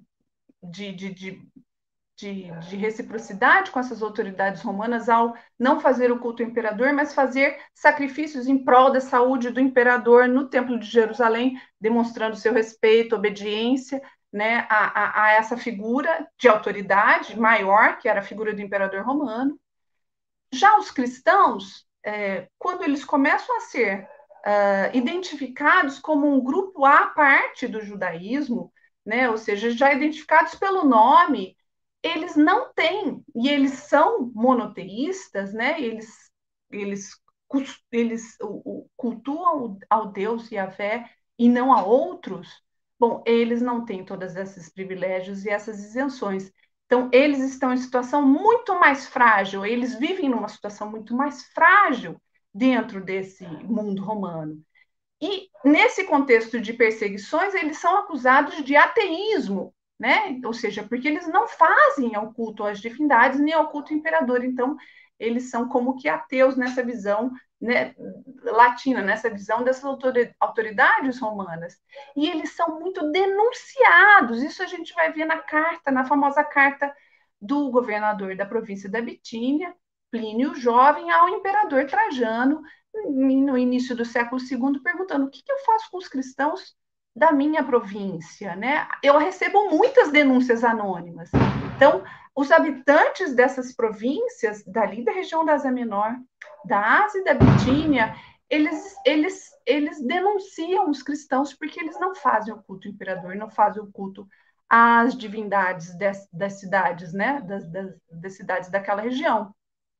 de, de, de, de, de reciprocidade com essas autoridades romanas ao não fazer o culto ao imperador, mas fazer sacrifícios em prol da saúde do imperador no Templo de Jerusalém, demonstrando seu respeito, obediência, né, a, a, a essa figura de autoridade maior, que era a figura do imperador romano. Já os cristãos, é, quando eles começam a ser uh, identificados como um grupo à parte do judaísmo, né, ou seja, já identificados pelo nome, eles não têm, e eles são monoteístas, né, eles, eles, eles cultuam ao Deus Yahvé e não a outros. Bom, eles não têm todos esses privilégios e essas isenções. Então, eles estão em situação muito mais frágil, eles vivem numa situação muito mais frágil dentro desse mundo romano. E, nesse contexto de perseguições, eles são acusados de ateísmo, né? Ou seja, porque eles não fazem ao culto às divindades nem ao culto ao imperador. Então, eles são como que ateus nessa visão, né, latina, nessa visão dessas autoridades romanas. E eles são muito denunciados. Isso a gente vai ver na carta, na famosa carta do governador da província da Bitínia, Plínio Jovem, ao imperador Trajano, no início do século segundo, perguntando o que, que eu faço com os cristãos da minha província, né? Eu recebo muitas denúncias anônimas. Então, os habitantes dessas províncias, dali da região da Ásia Menor, da Ásia e da Bitínia, eles, eles, eles denunciam os cristãos porque eles não fazem o culto ao imperador, não fazem o culto às divindades das, das cidades, né? Das, das, das cidades daquela região.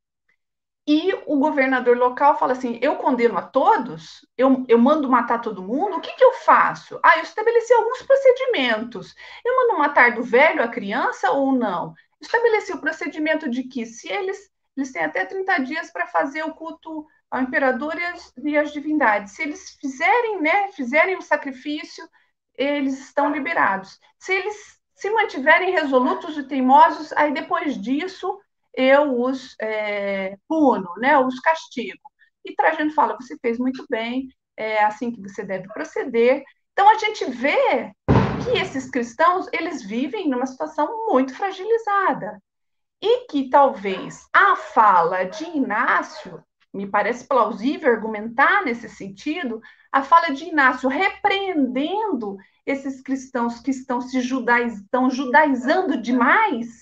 E o governador local fala assim, eu condeno a todos, eu, eu mando matar todo mundo, o que, que eu faço? Ah, eu estabeleci alguns procedimentos. Eu mando matar do velho a criança ou não? Estabeleci o procedimento de que se eles, eles têm até trinta dias para fazer o culto ao imperador e as, e as divindades. Se eles fizerem, né, fizerem o sacrifício, eles estão liberados. Se eles se mantiverem resolutos e teimosos, aí depois disso eu os é, puno, né, eu os castigo. E Trajano fala, você fez muito bem, é assim que você deve proceder. Então, a gente vê que esses cristãos, eles vivem numa situação muito fragilizada. E que talvez a fala de Inácio, me parece plausível argumentar nesse sentido, a fala de Inácio repreendendo esses cristãos que estão se judaiz, estão judaizando demais,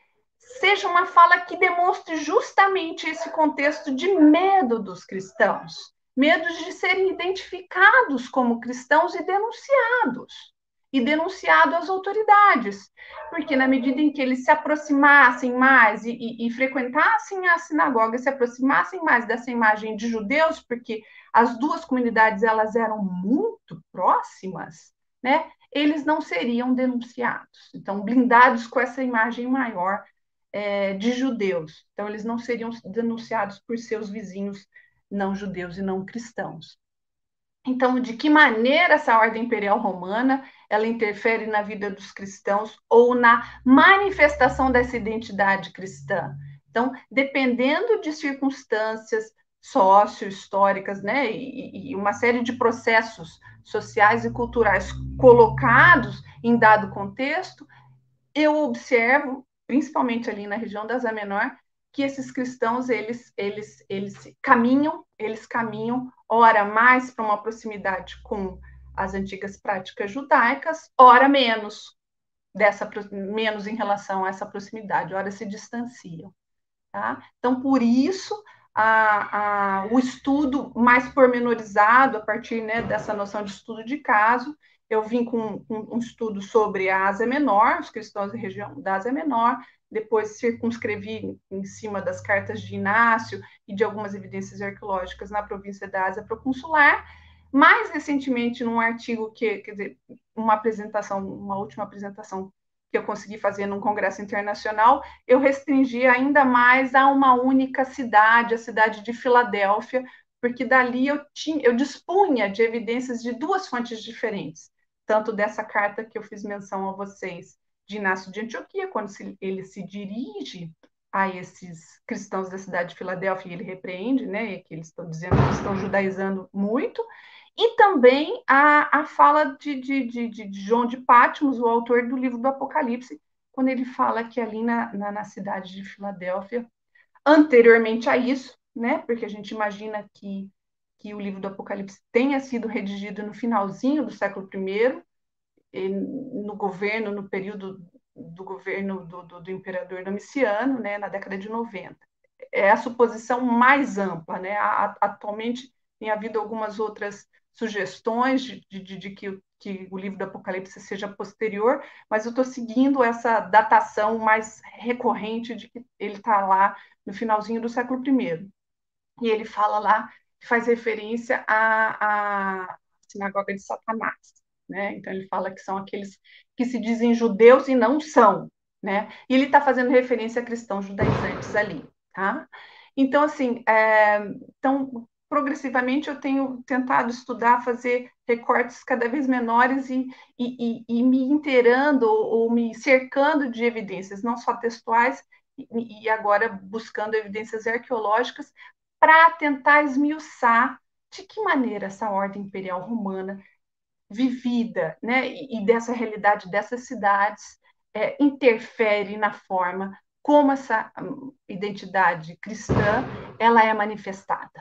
seja uma fala que demonstre justamente esse contexto de medo dos cristãos, medo de serem identificados como cristãos e denunciados, e denunciado às autoridades, porque na medida em que eles se aproximassem mais e, e, e frequentassem a sinagoga, se aproximassem mais dessa imagem de judeus, porque as duas comunidades elas eram muito próximas, né? Eles não seriam denunciados, então blindados com essa imagem maior É, de judeus. Então, eles não seriam denunciados por seus vizinhos não judeus e não cristãos. Então, de que maneira essa ordem imperial romana ela interfere na vida dos cristãos ou na manifestação dessa identidade cristã? Então, dependendo de circunstâncias sócio-históricas, né, e, e uma série de processos sociais e culturais colocados em dado contexto, eu observo, principalmente ali na região da Ásia Menor, que esses cristãos eles eles eles caminham, eles caminham ora mais para uma proximidade com as antigas práticas judaicas, ora menos, dessa, menos em relação a essa proximidade, ora se distanciam. Tá? Então, por isso, a, a, o estudo mais pormenorizado, a partir, né, dessa noção de estudo de caso, eu vim com, com um estudo sobre a Ásia Menor, os cristãos da região da Ásia Menor, depois circunscrevi em cima das cartas de Inácio e de algumas evidências arqueológicas na província da Ásia Proconsular. Mais recentemente, num artigo que, quer dizer, uma apresentação, uma última apresentação que eu consegui fazer num congresso internacional, eu restringi ainda mais a uma única cidade, a cidade de Filadélfia, porque dali eu, tinha, eu dispunha de evidências de duas fontes diferentes, tanto dessa carta que eu fiz menção a vocês, de Inácio de Antioquia, quando se, ele se dirige a esses cristãos da cidade de Filadélfia, e ele repreende, né, que eles estão dizendo que estão judaizando muito, e também a, a fala de, de, de, de João de Patmos, o autor do livro do Apocalipse, quando ele fala que ali na, na, na cidade de Filadélfia, anteriormente a isso, né, porque a gente imagina que, que o livro do Apocalipse tenha sido redigido no finalzinho do século primeiro, no governo, no período do governo do, do, do imperador Domiciano, né, na década de noventa. É a suposição mais ampla, né? Atualmente tem havido algumas outras sugestões de, de, de que, que o livro do Apocalipse seja posterior, mas eu estou seguindo essa datação mais recorrente de que ele está lá no finalzinho do século primeiro. E ele fala lá, faz referência à, à sinagoga de Satanás, né? Então ele fala que são aqueles que se dizem judeus e não são, né? E ele está fazendo referência a cristãos judaizantes ali, tá? Então, assim, é, então, progressivamente eu tenho tentado estudar, fazer recortes cada vez menores e, e, e, e me inteirando ou me cercando de evidências, não só textuais, e, e agora buscando evidências arqueológicas para tentar esmiuçar de que maneira essa ordem imperial romana vivida, né, e dessa realidade dessas cidades é, interfere na forma como essa identidade cristã ela é manifestada.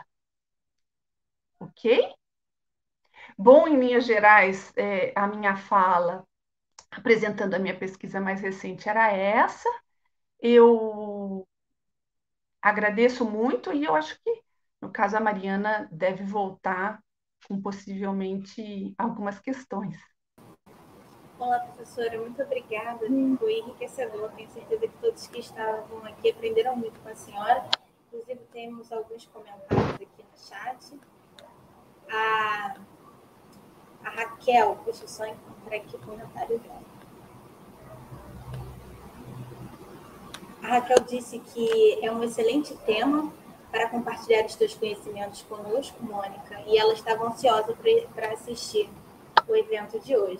Ok? Bom, em linhas gerais, é, a minha fala, apresentando a minha pesquisa mais recente, era essa. Eu agradeço muito e eu acho que, no caso, a Mariana deve voltar com possivelmente algumas questões. Olá, professora, muito obrigada. Foi enriquecedor. Tenho certeza que todos que estavam aqui aprenderam muito com a senhora. Inclusive, temos alguns comentários aqui no chat. A, a Raquel, deixa eu só encontrar aqui o comentário dela. A Raquel disse que é um excelente tema para compartilhar os teus conhecimentos conosco, Mônica, e ela estava ansiosa para assistir o evento de hoje.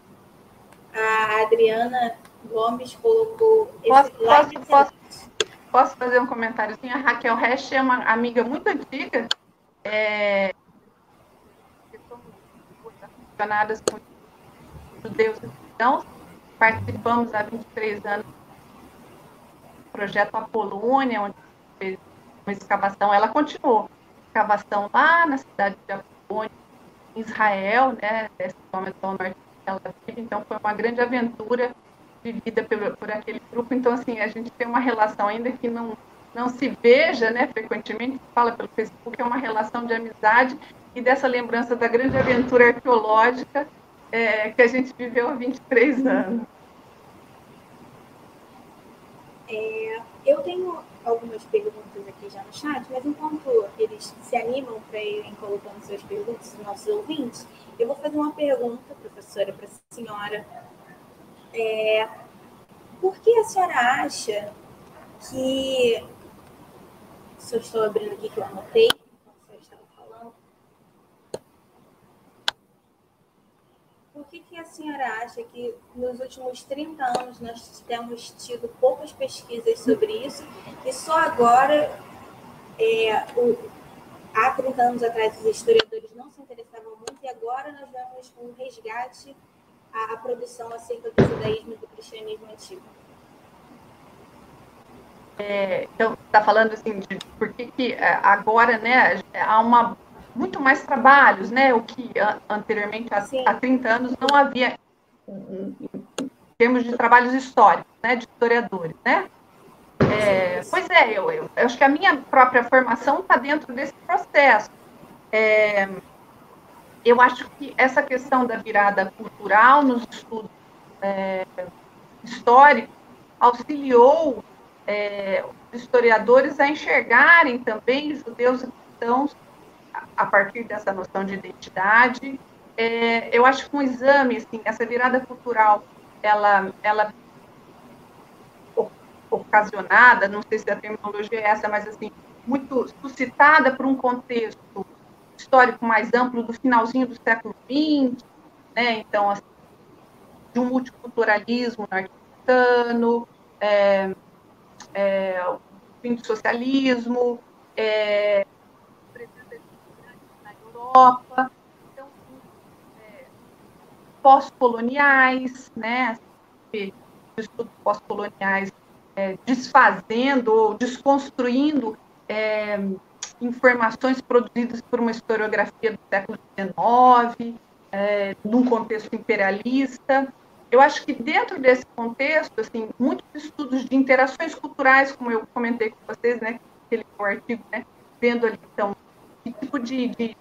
A Adriana Gomes colocou... Posso, posso, posso, posso fazer um comentáriozinho? A Raquel Resch é uma amiga muito antiga, é, relacionadas com judeus e cristãos. Participamos há vinte e três anos do projeto Apolônia, onde fez uma escavação. Ela continuou a escavação lá na cidade de Apolônia, em Israel, né, desse quilômetro ao norte dela vive. Então, foi uma grande aventura vivida por, por aquele grupo. Então, assim, a gente tem uma relação, ainda que não, não se veja, né, frequentemente, se fala pelo Facebook, é uma relação de amizade e dessa lembrança da grande aventura arqueológica é, que a gente viveu há vinte e três anos. É, eu tenho algumas perguntas aqui já no chat, mas enquanto eles se animam para irem colocando suas perguntas, os nossos ouvintes, eu vou fazer uma pergunta, professora, para a senhora. É, por que a senhora acha que... Se eu estou abrindo aqui que eu anotei, enquanto a senhora estava falando. Por que, que a senhora acha que nos últimos trinta anos nós temos tido poucas pesquisas sobre isso e só agora, é, o, há trinta anos atrás, os historiadores não se interessavam muito e agora nós vemos um resgate à, à produção acerca do judaísmo e do cristianismo antigo? É, então, está falando assim, de por que, que agora, né, há uma muito mais trabalhos, né? O que anteriormente, há, há trinta anos, não havia em termos de trabalhos históricos, né? De historiadores, né? É, pois é, eu, eu, eu acho que a minha própria formação está dentro desse processo. É, eu acho que essa questão da virada cultural nos estudos é, históricos auxiliou é, os historiadores a enxergarem também judeus e cristãos a partir dessa noção de identidade. É, eu acho que um exame, assim, essa virada cultural, ela, ela ocasionada, não sei se a terminologia é essa, mas assim, muito suscitada por um contexto histórico mais amplo do finalzinho do século vinte, né? Então, assim, de um multiculturalismo norte-americano, é, é, o fim do socialismo, é, na Europa, então, é, pós-coloniais, né? Estudos pós-coloniais é, desfazendo ou desconstruindo é, informações produzidas por uma historiografia do século dezenove, é, num contexto imperialista. Eu acho que dentro desse contexto, assim, muitos estudos de interações culturais, como eu comentei com vocês, né, aquele artigo, né, vendo ali, então, que tipo de, de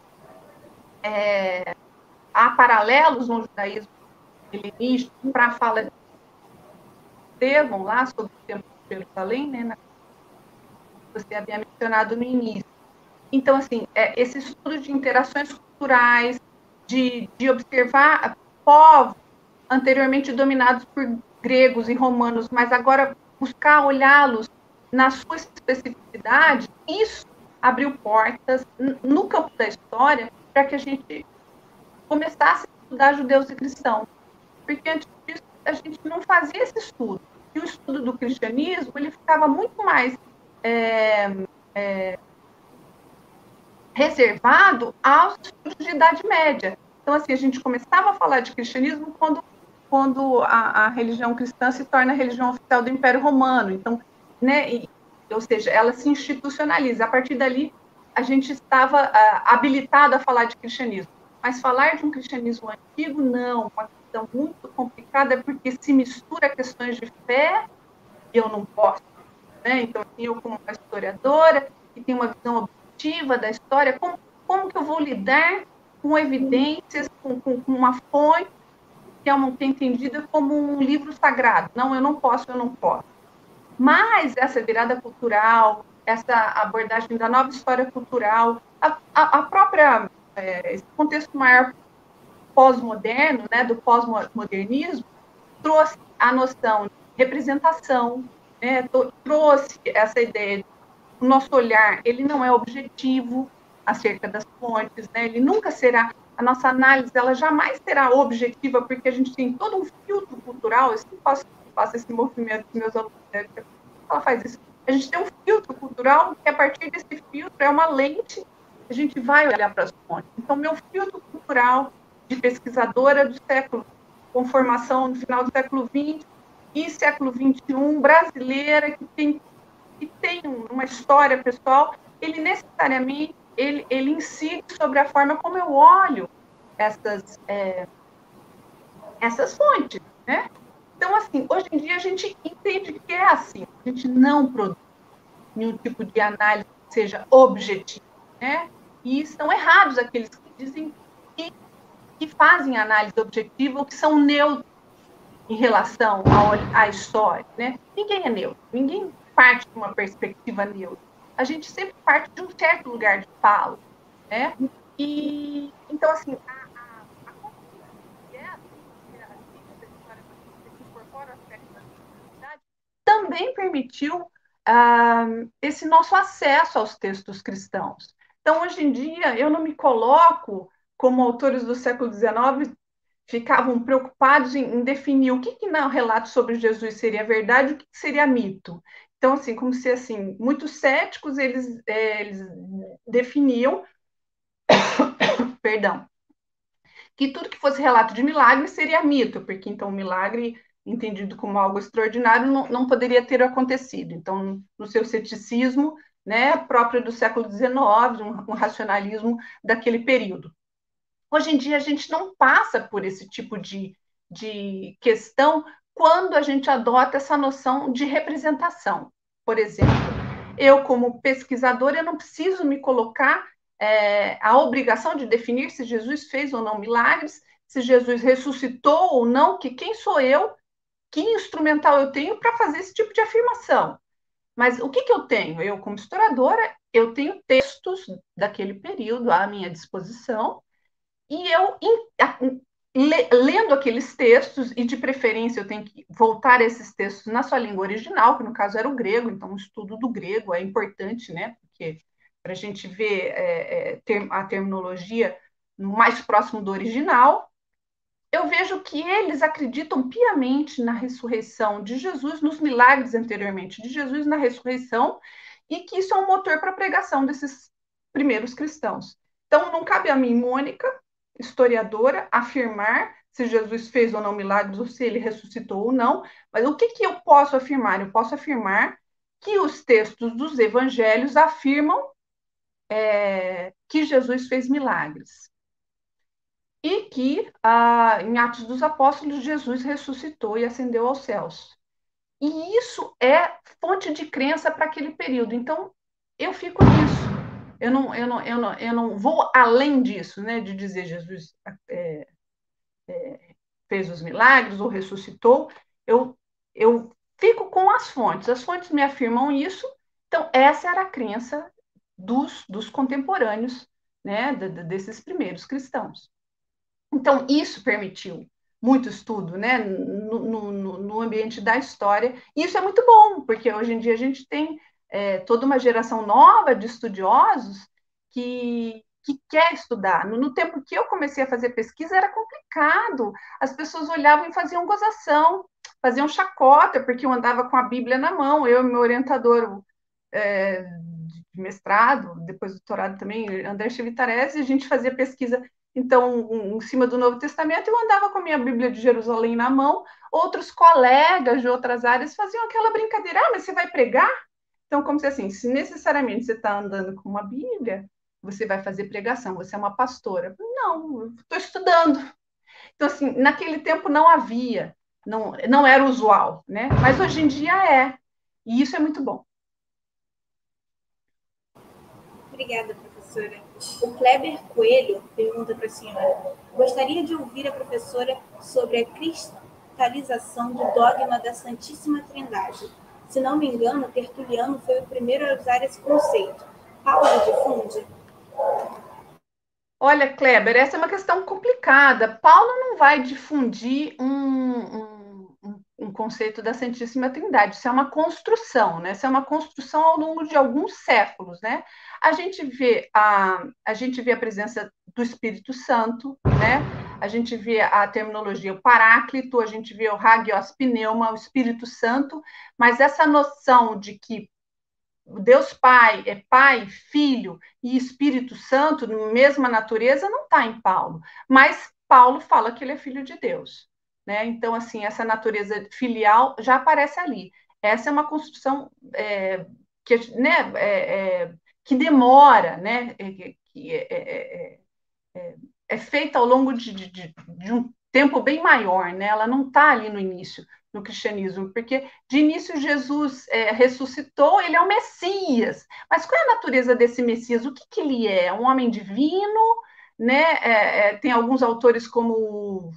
é, há paralelos no judaísmo helenístico para a fala de Estevão lá sobre o tempo de Jerusalém, né, que você havia mencionado no início. Então, assim, é, esse estudo de interações culturais, de, de observar povos anteriormente dominados por gregos e romanos, mas agora buscar olhá-los na sua especificidade, isso abriu portas no campo da história para que a gente começasse a estudar judeus e cristãos. Porque antes disso, a gente não fazia esse estudo. E o estudo do cristianismo, ele ficava muito mais é, é, reservado aos estudos de Idade Média. Então, assim, a gente começava a falar de cristianismo quando, quando a, a religião cristã se torna a religião oficial do Império Romano. Então, né, e, ou seja, ela se institucionaliza. A partir dali, a gente estava uh, habilitado a falar de cristianismo. Mas falar de um cristianismo antigo, não. Uma questão muito complicada, porque se mistura questões de fé e eu não posso. Né? Então, assim, eu como uma historiadora, que tenho uma visão objetiva da história, como, como que eu vou lidar com evidências, com, com, com uma fonte que é, uma, que é entendida como um livro sagrado? Não, eu não posso, eu não posso. Mas essa virada cultural, essa abordagem da nova história cultural, a, a, a própria, é, esse contexto maior pós-moderno, né, do pós-modernismo, trouxe a noção de representação, né, trouxe essa ideia de o nosso olhar, ele não é objetivo acerca das fontes, né, ele nunca será, a nossa análise, ela jamais será objetiva, porque a gente tem todo um filtro cultural, eu sempre faço, faço esse movimento com meus alunos, né, ela faz isso, a gente tem um filtro cultural, que a partir desse filtro é uma lente, a gente vai olhar para as fontes. Então, meu filtro cultural de pesquisadora do século, com formação no final do século vinte e século vinte e um, brasileira, que tem, que tem uma história pessoal, ele necessariamente ele, ele incide sobre a forma como eu olho essas, é, essas fontes, né? Então, assim, hoje em dia a gente entende que é assim, a gente não produz nenhum tipo de análise que seja objetiva, né? E estão errados aqueles que dizem que, que fazem análise objetiva ou que são neutros em relação ao, à história, né? Ninguém é neutro, ninguém parte de uma perspectiva neutra. A gente sempre parte de um certo lugar de fala, né? E, então, assim, a, a, a também permitiu ah, esse nosso acesso aos textos cristãos. Então, hoje em dia, eu não me coloco como autores do século dezenove ficavam preocupados em, em definir o que, que no relato sobre Jesus seria verdade e o que, que seria mito. Então, assim, como se, assim, muitos céticos, eles, é, eles definiam, perdão, que tudo que fosse relato de milagre seria mito, porque, então, o milagre, entendido como algo extraordinário, não, não poderia ter acontecido. Então, no seu ceticismo, né, próprio do século dezenove, um, um racionalismo daquele período. Hoje em dia, a gente não passa por esse tipo de, de questão quando a gente adota essa noção de representação. Por exemplo, eu, como pesquisadora, eu não preciso me colocar é, a obrigação de definir se Jesus fez ou não milagres, se Jesus ressuscitou ou não, que quem sou eu, que instrumental eu tenho para fazer esse tipo de afirmação. Mas o que, que eu tenho? Eu, como historiadora, eu tenho textos daquele período à minha disposição, e eu, lendo aqueles textos, e de preferência eu tenho que voltar a esses textos na sua língua original, que no caso era o grego, então o estudo do grego é importante, né? Porque para a gente ver é, é, a terminologia mais próximo do original, eu vejo que eles acreditam piamente na ressurreição de Jesus, nos milagres anteriormente de Jesus, na ressurreição, e que isso é um motor para a pregação desses primeiros cristãos. Então, não cabe a mim, Mônica, historiadora, afirmar se Jesus fez ou não milagres, ou se ele ressuscitou ou não, mas o que, que eu posso afirmar? Eu posso afirmar que os textos dos evangelhos afirmam é, que Jesus fez milagres. E que, ah, em Atos dos Apóstolos, Jesus ressuscitou e ascendeu aos céus. E isso é fonte de crença para aquele período. Então, eu fico nisso. Eu não, eu não, eu não, eu não vou além disso, né, de dizer Jesus é, é, fez os milagres ou ressuscitou. Eu, eu fico com as fontes. As fontes me afirmam isso. Então, essa era a crença dos, dos contemporâneos, né, desses primeiros cristãos. Então, isso permitiu muito estudo, né, no, no, no ambiente da história. E isso é muito bom, porque hoje em dia a gente tem é, toda uma geração nova de estudiosos que, que quer estudar. No, no tempo que eu comecei a fazer pesquisa, era complicado. As pessoas olhavam e faziam gozação, faziam chacota, porque eu andava com a Bíblia na mão, eu e meu orientador é, de mestrado, depois do doutorado também, André Chivitarese, a gente fazia pesquisa, então, em cima do Novo Testamento, eu andava com a minha Bíblia de Jerusalém na mão, outros colegas de outras áreas faziam aquela brincadeira, ah, mas você vai pregar? Então, como se assim, se necessariamente você está andando com uma Bíblia, você vai fazer pregação, você é uma pastora. Não, eu estou estudando. Então, assim, naquele tempo não havia, não, não era usual, né? Mas hoje em dia é. E isso é muito bom. Obrigada, professora. O Kleber Coelho pergunta para a senhora: gostaria de ouvir a professora sobre a cristalização do dogma da Santíssima Trindade. Se não me engano, Tertuliano foi o primeiro a usar esse conceito. Paulo difunde? Olha, Kleber, essa é uma questão complicada. Paulo não vai difundir um, um, um conceito da Santíssima Trindade. Isso é uma construção, né? Isso é uma construção ao longo de alguns séculos, né? A gente vê a, a gente vê a presença do Espírito Santo, né? A gente vê a terminologia o Paráclito, a gente vê o Hagios Pneuma, o Espírito Santo, mas essa noção de que Deus Pai é Pai, Filho e Espírito Santo, mesma natureza, não está em Paulo. Mas Paulo fala que ele é filho de Deus. Né? Então, assim, essa natureza filial já aparece ali. Essa é uma construção é, que, né, é, é, que demora, né? que é, é, é, é feita ao longo de, de, de um tempo bem maior. Né? Ela não está ali no início no cristianismo, porque de início Jesus é, ressuscitou, ele é o Messias. Mas qual é a natureza desse Messias? O que, que ele é? Um homem divino, né? É, é, tem alguns autores como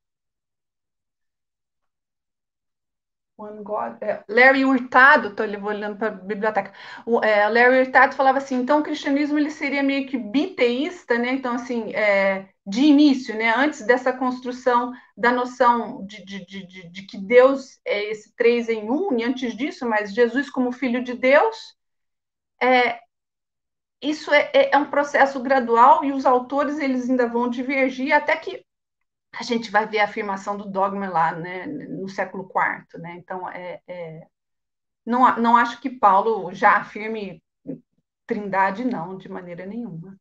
One God, é, Larry Hurtado, estou olhando para a biblioteca. O, é, Larry Hurtado falava assim: então o cristianismo ele seria meio que biteísta, né? Então, assim, é, de início, né? Antes dessa construção da noção de, de, de, de que Deus é esse três em um, e antes disso, mas Jesus como filho de Deus, é, isso é, é, é um processo gradual e os autores eles ainda vão divergir até que a gente vai ver a afirmação do dogma lá, né, no século quarto, né? Então, é, é, não, não acho que Paulo já afirme trindade, não, de maneira nenhuma.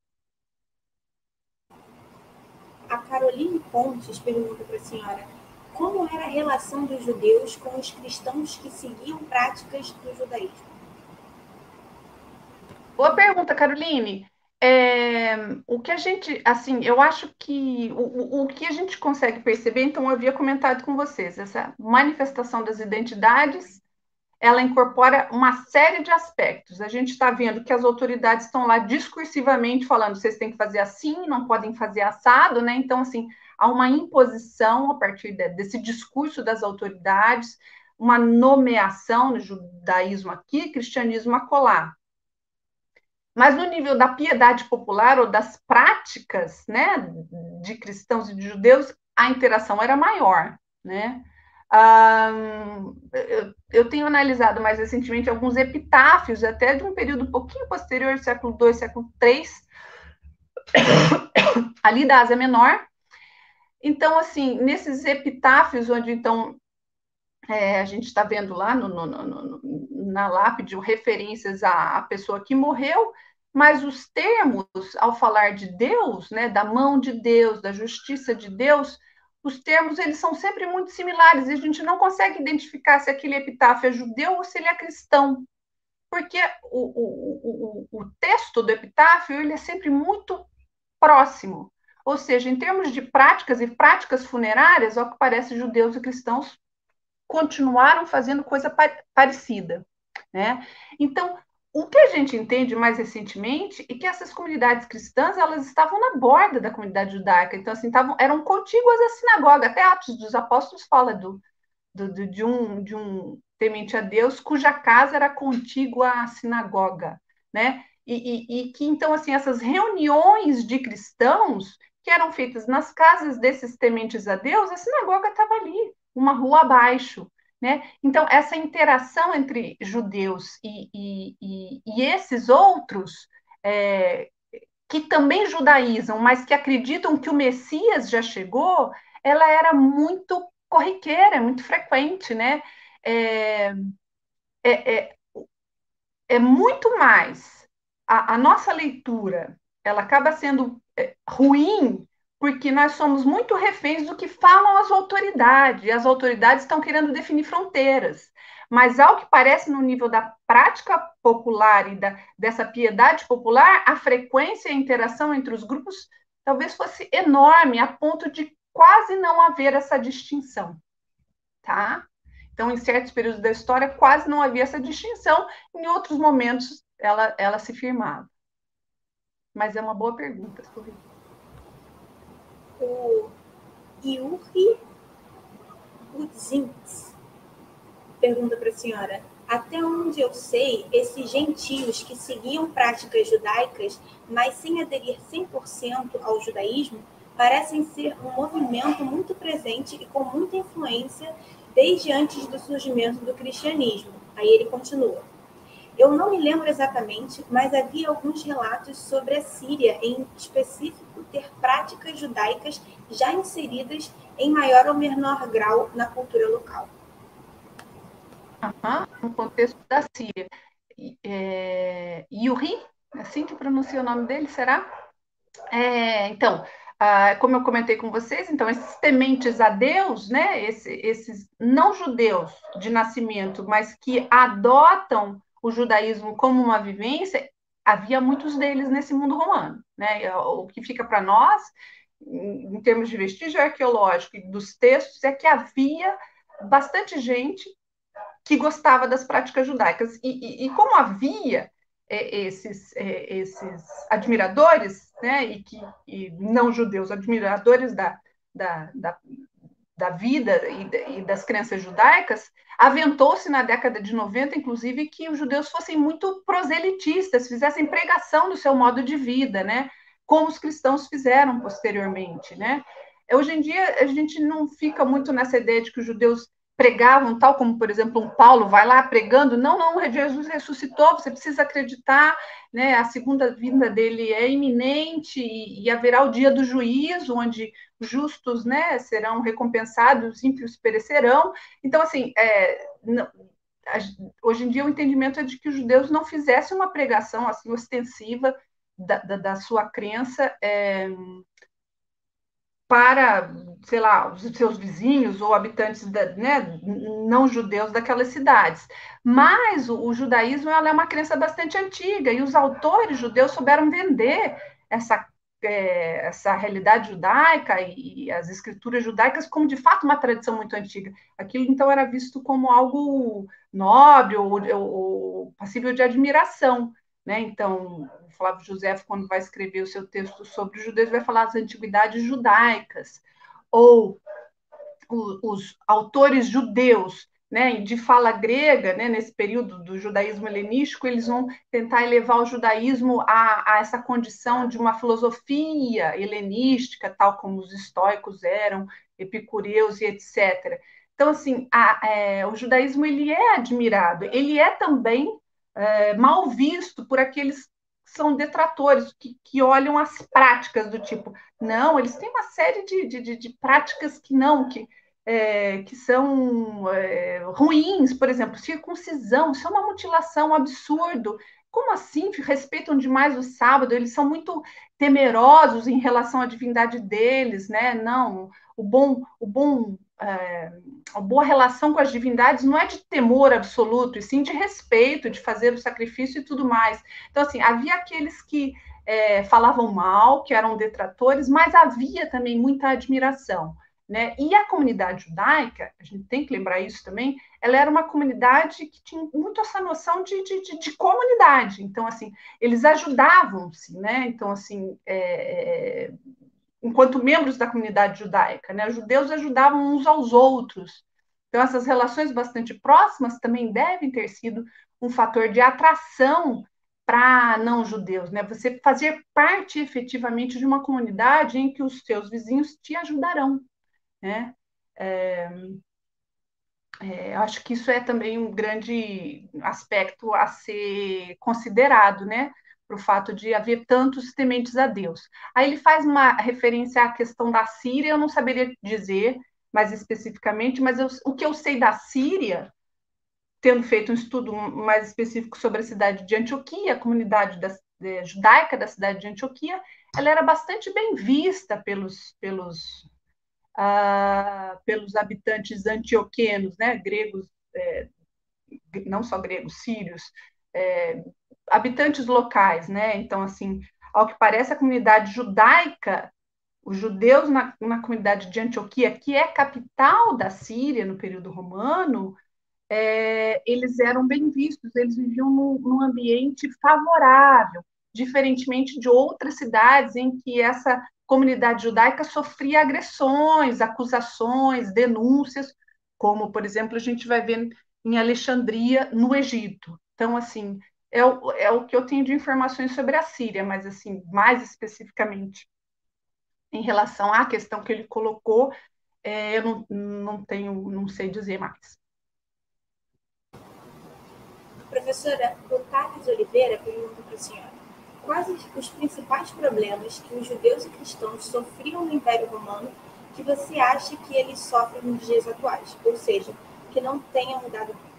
A Caroline Pontes pergunta para a senhora: como era a relação dos judeus com os cristãos que seguiam práticas do judaísmo? Boa pergunta, Caroline. É, o que a gente, assim, eu acho que o, o, o que a gente consegue perceber, então eu havia comentado com vocês, essa manifestação das identidades, ela incorpora uma série de aspectos. A gente está vendo que as autoridades estão lá discursivamente falando, vocês têm que fazer assim, não podem fazer assado, né? Então, assim, há uma imposição a partir de, desse discurso das autoridades, uma nomeação no judaísmo aqui, cristianismo acolá. Mas no nível da piedade popular ou das práticas, né, de cristãos e de judeus, a interação era maior, né? Ah, eu, eu tenho analisado mais recentemente alguns epitáfios, até de um período um pouquinho posterior, século dois, século três, ali da Ásia Menor. Então, assim, nesses epitáfios, onde então é, a gente está vendo lá no, no, no, na lápide referências à, à pessoa que morreu, mas os termos, ao falar de Deus, né, da mão de Deus, da justiça de Deus, os termos eles são sempre muito similares e a gente não consegue identificar se aquele epitáfio é judeu ou se ele é cristão, porque o, o, o, o texto do epitáfio ele é sempre muito próximo, ou seja, em termos de práticas e práticas funerárias, ao que parece, judeus e cristãos continuaram fazendo coisa parecida, né? Então, o que a gente entende mais recentemente é que essas comunidades cristãs elas estavam na borda da comunidade judaica, então assim estavam eram contíguas à sinagoga. Até Atos dos Apóstolos fala do, do, do, de um de um temente a Deus cuja casa era contígua à sinagoga, né? E, e, e que então assim essas reuniões de cristãos que eram feitas nas casas desses tementes a Deus, a sinagoga estava ali, uma rua abaixo, né? Então, essa interação entre judeus e, e, e, e esses outros, é, que também judaizam, mas que acreditam que o Messias já chegou, ela era muito corriqueira, muito frequente, né? É, é, é, é muito mais. A, a nossa leitura, ela acaba sendo é, ruim porque nós somos muito reféns do que falam as autoridades, e as autoridades estão querendo definir fronteiras. Mas, ao que parece, no nível da prática popular e da, dessa piedade popular, a frequência e a interação entre os grupos talvez fosse enorme, a ponto de quase não haver essa distinção. Tá? Então, em certos períodos da história, quase não havia essa distinção, em outros momentos, ela, ela se firmava. Mas é uma boa pergunta, Sorri. O Yuri Budzins pergunta para a senhora: até onde eu sei, esses gentios que seguiam práticas judaicas, mas sem aderir cem por cento ao judaísmo, parecem ser um movimento muito presente e com muita influência desde antes do surgimento do cristianismo. Aí ele continua: eu não me lembro exatamente, mas havia alguns relatos sobre a Síria, em específico, ter práticas judaicas já inseridas em maior ou menor grau na cultura local. Uhum, no contexto da Síria. É, Yuri, é assim que pronuncia o nome dele, será? É, então, ah, como eu comentei com vocês, então, esses tementes a Deus, né, esse, esses não judeus de nascimento, mas que adotam o judaísmo como uma vivência, havia muitos deles nesse mundo romano, né? O que fica para nós, em termos de vestígio arqueológico e dos textos, é que havia bastante gente que gostava das práticas judaicas. E, e, e como havia é, esses, é, esses admiradores, né, e, que, e não judeus, admiradores da, da, da, da vida e, e das crenças judaicas, aventou-se na década de noventa, inclusive, que os judeus fossem muito proselitistas, fizessem pregação do seu modo de vida, né, como os cristãos fizeram posteriormente, né? Hoje em dia, a gente não fica muito nessa ideia de que os judeus pregavam, tal como, por exemplo, um Paulo vai lá pregando, não, não, Jesus ressuscitou, você precisa acreditar, né, a segunda vinda dele é iminente e, e haverá o dia do juízo, onde justos, né, serão recompensados, ímpios perecerão. Então, assim, é, não, a, hoje em dia o entendimento é de que os judeus não fizessem uma pregação assim ostensiva da, da, da sua crença, é, para, sei lá, os seus vizinhos ou habitantes, da, né, não judeus daquelas cidades. Mas o, o judaísmo ela é uma crença bastante antiga e os autores judeus souberam vender essa, é, essa realidade judaica e, e as escrituras judaicas como, de fato, uma tradição muito antiga. Aquilo, então, era visto como algo nobre ou, ou, ou passível de admiração. Né? Então, o Flávio José, quando vai escrever o seu texto sobre os judeus, vai falar das antiguidades judaicas, ou o, os autores judeus, né, de fala grega, né, nesse período do judaísmo helenístico, eles vão tentar elevar o judaísmo a, a essa condição de uma filosofia helenística, tal como os estoicos eram, epicureus e etcétera. Então, assim, a, é, o judaísmo ele é admirado, ele é também é, mal visto por aqueles que são detratores, que, que olham as práticas do tipo, não, eles têm uma série de, de, de práticas que não, que, é, que são é, ruins, por exemplo, circuncisão, isso é uma mutilação, um absurdo. Como assim? Respeitam demais o sábado, eles são muito temerosos em relação à divindade deles, né? Não, o bom, o bom é, a boa relação com as divindades não é de temor absoluto, e sim de respeito, de fazer o sacrifício e tudo mais. Então, assim, havia aqueles que é, falavam mal, que eram detratores, mas havia também muita admiração. Né? E a comunidade judaica, a gente tem que lembrar isso também, ela era uma comunidade que tinha muito essa noção de, de, de, de comunidade. Então, assim, eles ajudavam-se, né? Então, assim, é, enquanto membros da comunidade judaica, né? Os judeus ajudavam uns aos outros. Então, essas relações bastante próximas também devem ter sido um fator de atração para não judeus, né? Você fazer parte efetivamente de uma comunidade em que os seus vizinhos te ajudarão, né? É, é, eu acho que isso é também um grande aspecto a ser considerado, né? Para o fato de haver tantos tementes a Deus. Aí ele faz uma referência à questão da Síria, eu não saberia dizer mais especificamente, mas eu, o que eu sei da Síria, tendo feito um estudo mais específico sobre a cidade de Antioquia, a comunidade da, de, judaica da cidade de Antioquia, ela era bastante bem vista pelos, pelos ah, pelos habitantes antioquenos, né, gregos, é, não só gregos, sírios, é, habitantes locais, né? Então, assim, ao que parece, a comunidade judaica, os judeus na, na comunidade de Antioquia, que é capital da Síria no período romano, é, eles eram bem vistos, eles viviam num, num ambiente favorável, diferentemente de outras cidades em que essa comunidade judaica sofria agressões, acusações, denúncias, como, por exemplo, a gente vai ver em Alexandria, no Egito. Então, assim, é o, é o que eu tenho de informações sobre a Síria, mas, assim, mais especificamente em relação à questão que ele colocou, é, eu não, não tenho, não sei dizer mais. Professora, o Thales Oliveira pergunta para a senhora: quais os principais problemas que os judeus e cristãos sofriam no Império Romano que você acha que eles sofrem nos dias atuais? Ou seja, que não tenham mudado muito?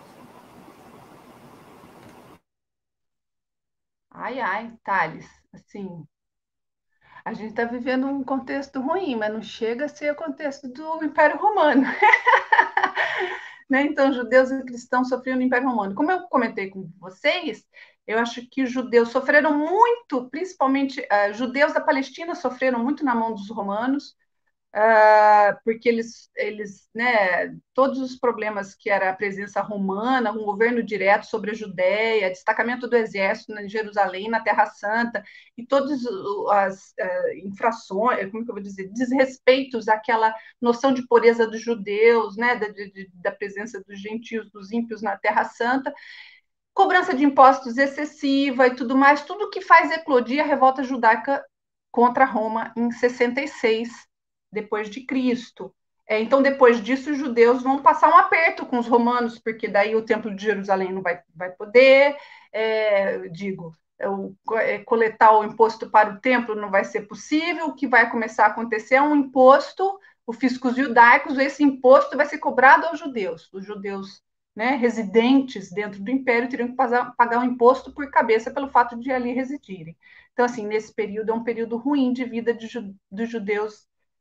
Ai, ai, Thales, assim, a gente está vivendo um contexto ruim, mas não chega a ser o contexto do Império Romano. Né? Então, judeus e cristãos sofriam no Império Romano. Como eu comentei com vocês, eu acho que os judeus sofreram muito, principalmente uh, judeus da Palestina sofreram muito na mão dos romanos, Uh, porque eles, eles né, todos os problemas que era a presença romana, um governo direto sobre a Judéia, destacamento do exército em Jerusalém, na Terra Santa, e todas as uh, infrações, como que eu vou dizer, desrespeitos àquela noção de pureza dos judeus, né, da, de, da presença dos gentios, dos ímpios na Terra Santa, cobrança de impostos excessiva e tudo mais, tudo que faz eclodir a revolta judaica contra Roma em sessenta e seis depois de Cristo. É, então, depois disso, os judeus vão passar um aperto com os romanos, porque daí o Templo de Jerusalém não vai, vai poder, é, digo, o, é, coletar o imposto para o templo não vai ser possível, o que vai começar a acontecer é um imposto, o fiscos judaicos, esse imposto vai ser cobrado aos judeus. Os judeus, né, residentes dentro do império teriam que pagar, pagar um imposto por cabeça pelo fato de ali residirem. Então, assim, nesse período é um período ruim de vida de, dos judeus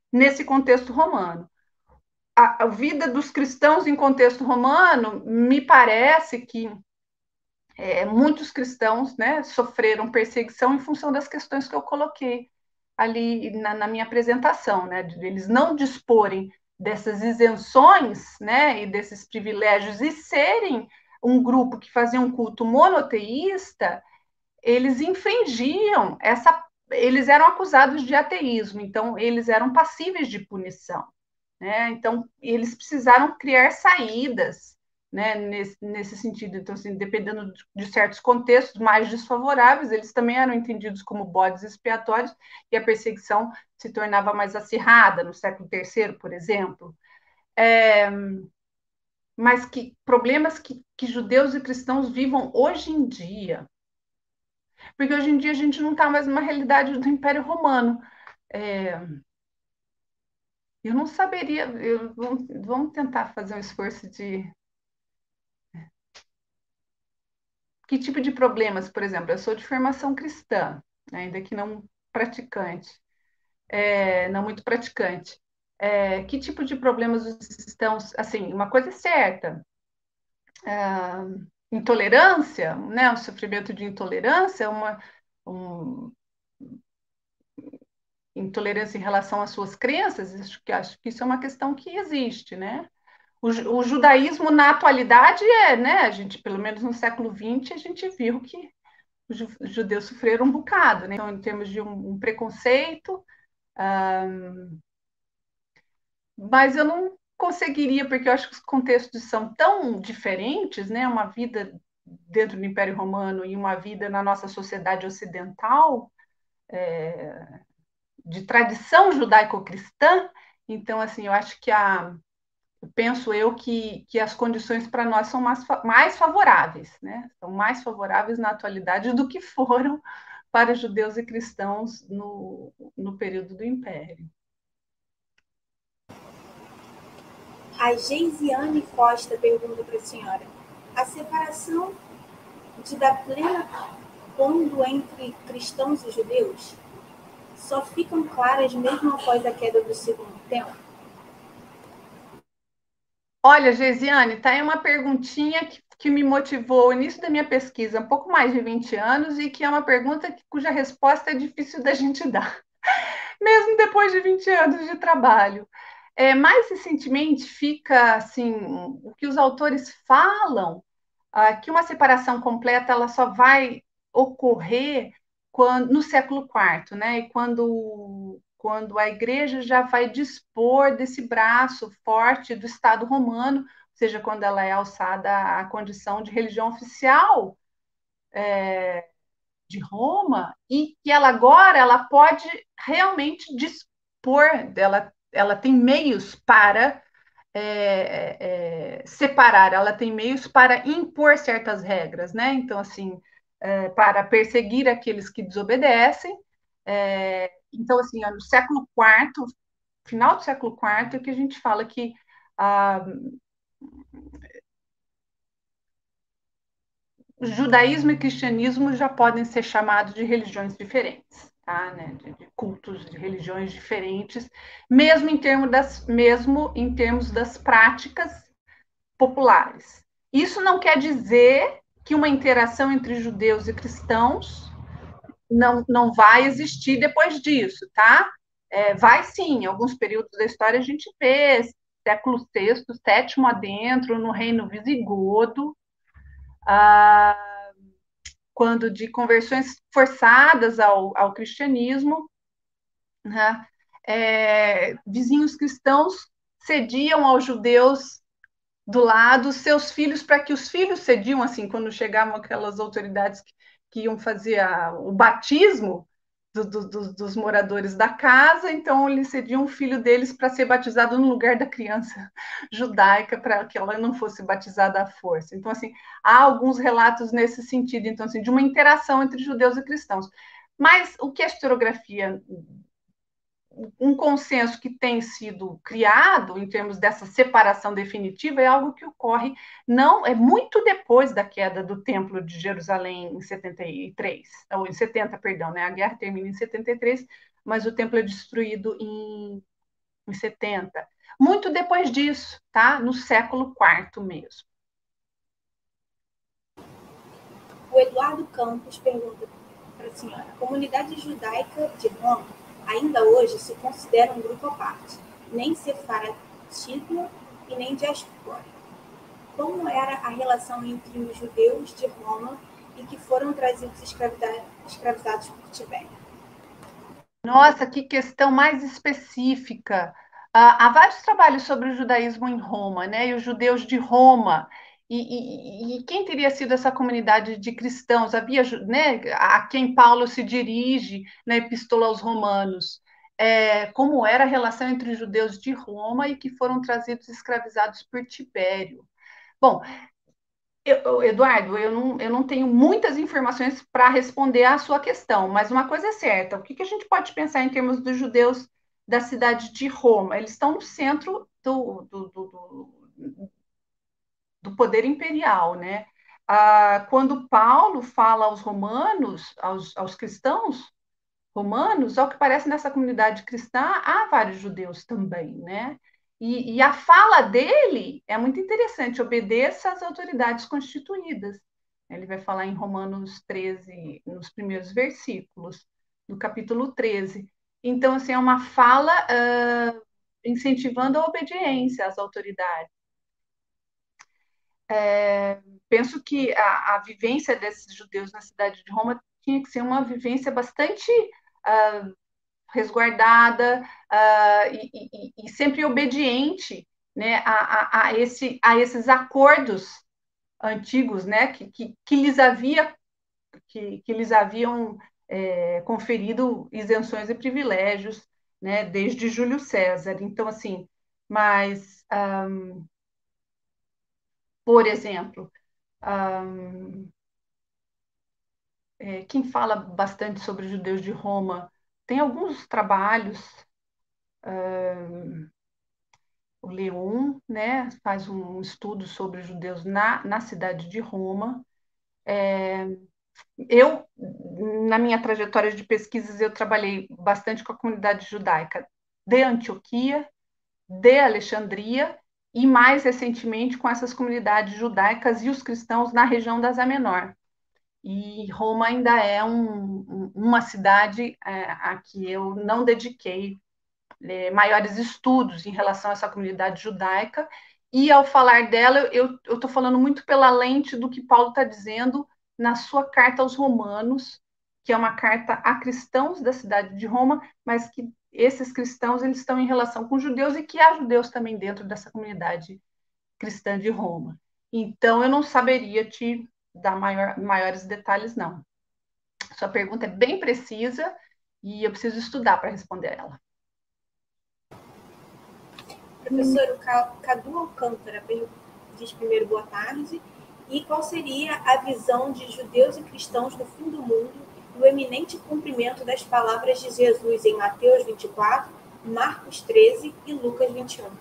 nesse contexto romano. A, a vida dos cristãos em contexto romano, me parece que é, muitos cristãos, né, sofreram perseguição em função das questões que eu coloquei ali na, na minha apresentação, né, de eles não disporem dessas isenções, né, e desses privilégios e serem um grupo que fazia um culto monoteísta. Eles infringiam essa, eles eram acusados de ateísmo, então eles eram passíveis de punição, né? Então eles precisaram criar saídas, né, nesse, nesse sentido. Então, assim, dependendo de certos contextos mais desfavoráveis, eles também eram entendidos como bodes expiatórios e a perseguição se tornava mais acirrada no século terceiro, por exemplo. É, mas que problemas que, que judeus e cristãos vivam hoje em dia, porque hoje em dia a gente não está mais numa realidade do Império Romano. É, eu não saberia, eu, vamos, vamos tentar fazer um esforço de... Que tipo de problemas, por exemplo, eu sou de formação cristã, ainda que não praticante, é, não muito praticante. É, que tipo de problemas os cristãos, assim, uma coisa é certa, é, intolerância, né, o sofrimento de intolerância, uma, um, intolerância em relação às suas crenças, acho que, acho que isso é uma questão que existe, né? O, o judaísmo na atualidade é, né? A gente, pelo menos no século vinte, a gente viu que os judeus sofreram um bocado, né? Então, em termos de um, um preconceito, um, mas eu não conseguiria, porque eu acho que os contextos são tão diferentes, né? Uma vida dentro do Império Romano e uma vida na nossa sociedade ocidental, é, de tradição judaico-cristã. Então, assim, eu acho que a, penso eu que, que as condições para nós são mais, mais favoráveis, né? São mais favoráveis na atualidade do que foram para judeus e cristãos no, no período do Império. A Geisiane Costa pergunta para a senhora: a separação de dar plena quando entre cristãos e judeus só ficam claras mesmo após a queda do segundo templo? Olha, Geisiane, tá aí uma perguntinha que, que me motivou o início da minha pesquisa, há um pouco mais de vinte anos, e que é uma pergunta que, cuja resposta é difícil da gente dar, mesmo depois de vinte anos de trabalho. É, mais recentemente fica assim, o que os autores falam, ah, que uma separação completa ela só vai ocorrer quando, no século quarto, né? E quando, quando a igreja já vai dispor desse braço forte do Estado romano, ou seja, quando ela é alçada à condição de religião oficial é, de Roma, e que ela agora ela pode realmente dispor dela, ela tem meios para é, é, separar, ela tem meios para impor certas regras, né? Então, assim, é, para perseguir aqueles que desobedecem. É, então, assim, no século quarto, final do século quarto, é que a gente fala que ah, judaísmo e cristianismo já podem ser chamados de religiões diferentes, tá? Né? De, de cultos de religiões diferentes, mesmo em termos das, mesmo em termos das práticas populares. Isso não quer dizer que uma interação entre judeus e cristãos não, não vai existir depois disso, tá? É, vai sim, em alguns períodos da história a gente vê, século sexto, sétimo adentro, no reino visigodo, ah, quando de conversões forçadas ao, ao cristianismo, né? É, vizinhos cristãos cediam aos judeus do lado seus filhos, para que os filhos cediam, assim, quando chegavam aquelas autoridades que, que iam fazer a, o batismo do, do, do, dos moradores da casa, então eles cediam o filho deles para ser batizado no lugar da criança judaica, para que ela não fosse batizada à força. Então, assim, há alguns relatos nesse sentido, então, assim, de uma interação entre judeus e cristãos. Mas o que a historiografia, um consenso que tem sido criado em termos dessa separação definitiva é algo que ocorre não é muito depois da queda do Templo de Jerusalém em setenta e três, ou em setenta, perdão, né? A guerra termina em setenta e três, mas o templo é destruído em em setenta. Muito depois disso, tá? No século quarto mesmo. O Eduardo Campos pergunta para a senhora: a comunidade judaica de Roma ainda hoje se considera um grupo à parte, nem sefaratita e nem diaspora. Como era a relação entre os judeus de Roma e que foram trazidos escravizados por Tibério? Nossa, que questão mais específica. Ah, há vários trabalhos sobre o judaísmo em Roma, né? E os judeus de Roma. E, e, e quem teria sido essa comunidade de cristãos? Havia, né, a quem Paulo se dirige na Epístola aos Romanos. É, como era a relação entre os judeus de Roma e que foram trazidos escravizados por Tibério? Bom, eu, Eduardo, eu não, eu não tenho muitas informações para responder à sua questão, mas uma coisa é certa: o que, que a gente pode pensar em termos dos judeus da cidade de Roma? Eles estão no centro do, do, do, do poder imperial, né? Ah, quando Paulo fala aos romanos, aos, aos cristãos romanos, ao que parece nessa comunidade cristã, há vários judeus também, né? E, e a fala dele é muito interessante: obedeça às autoridades constituídas. Ele vai falar em Romanos treze, nos primeiros versículos, do capítulo treze. Então, assim, é uma fala uh, incentivando a obediência às autoridades. É, penso que a, a vivência desses judeus na cidade de Roma tinha que ser uma vivência bastante uh, resguardada uh, e, e, e sempre obediente, né, a, a, a, esse, a esses acordos antigos, né, que, que, que lhes havia que, que lhes haviam é, conferido isenções e privilégios, né, desde Júlio César. Então, assim, mas, um, por exemplo, um, é, quem fala bastante sobre os judeus de Roma tem alguns trabalhos. Um, o Leon, né, faz um estudo sobre os judeus na, na cidade de Roma. É, eu, na minha trajetória de pesquisas, eu trabalhei bastante com a comunidade judaica de Antioquia, de Alexandria e, mais recentemente, com essas comunidades judaicas e os cristãos na região da Ásia Menor. E Roma ainda é um, uma cidade é, a que eu não dediquei é, maiores estudos em relação a essa comunidade judaica, e ao falar dela, eu estou falando muito pela lente do que Paulo está dizendo na sua carta aos Romanos, que é uma carta a cristãos da cidade de Roma, mas que esses cristãos eles estão em relação com judeus e que há judeus também dentro dessa comunidade cristã de Roma. Então, eu não saberia te dar maior, maiores detalhes, não. Sua pergunta é bem precisa e eu preciso estudar para responder ela. Professor, o Cadu Alcântara diz primeiro boa tarde. E qual seria a visão de judeus e cristãos no fim do mundo e o eminente cumprimento das palavras de Jesus em Mateus vinte e quatro, Marcos treze e Lucas vinte e um?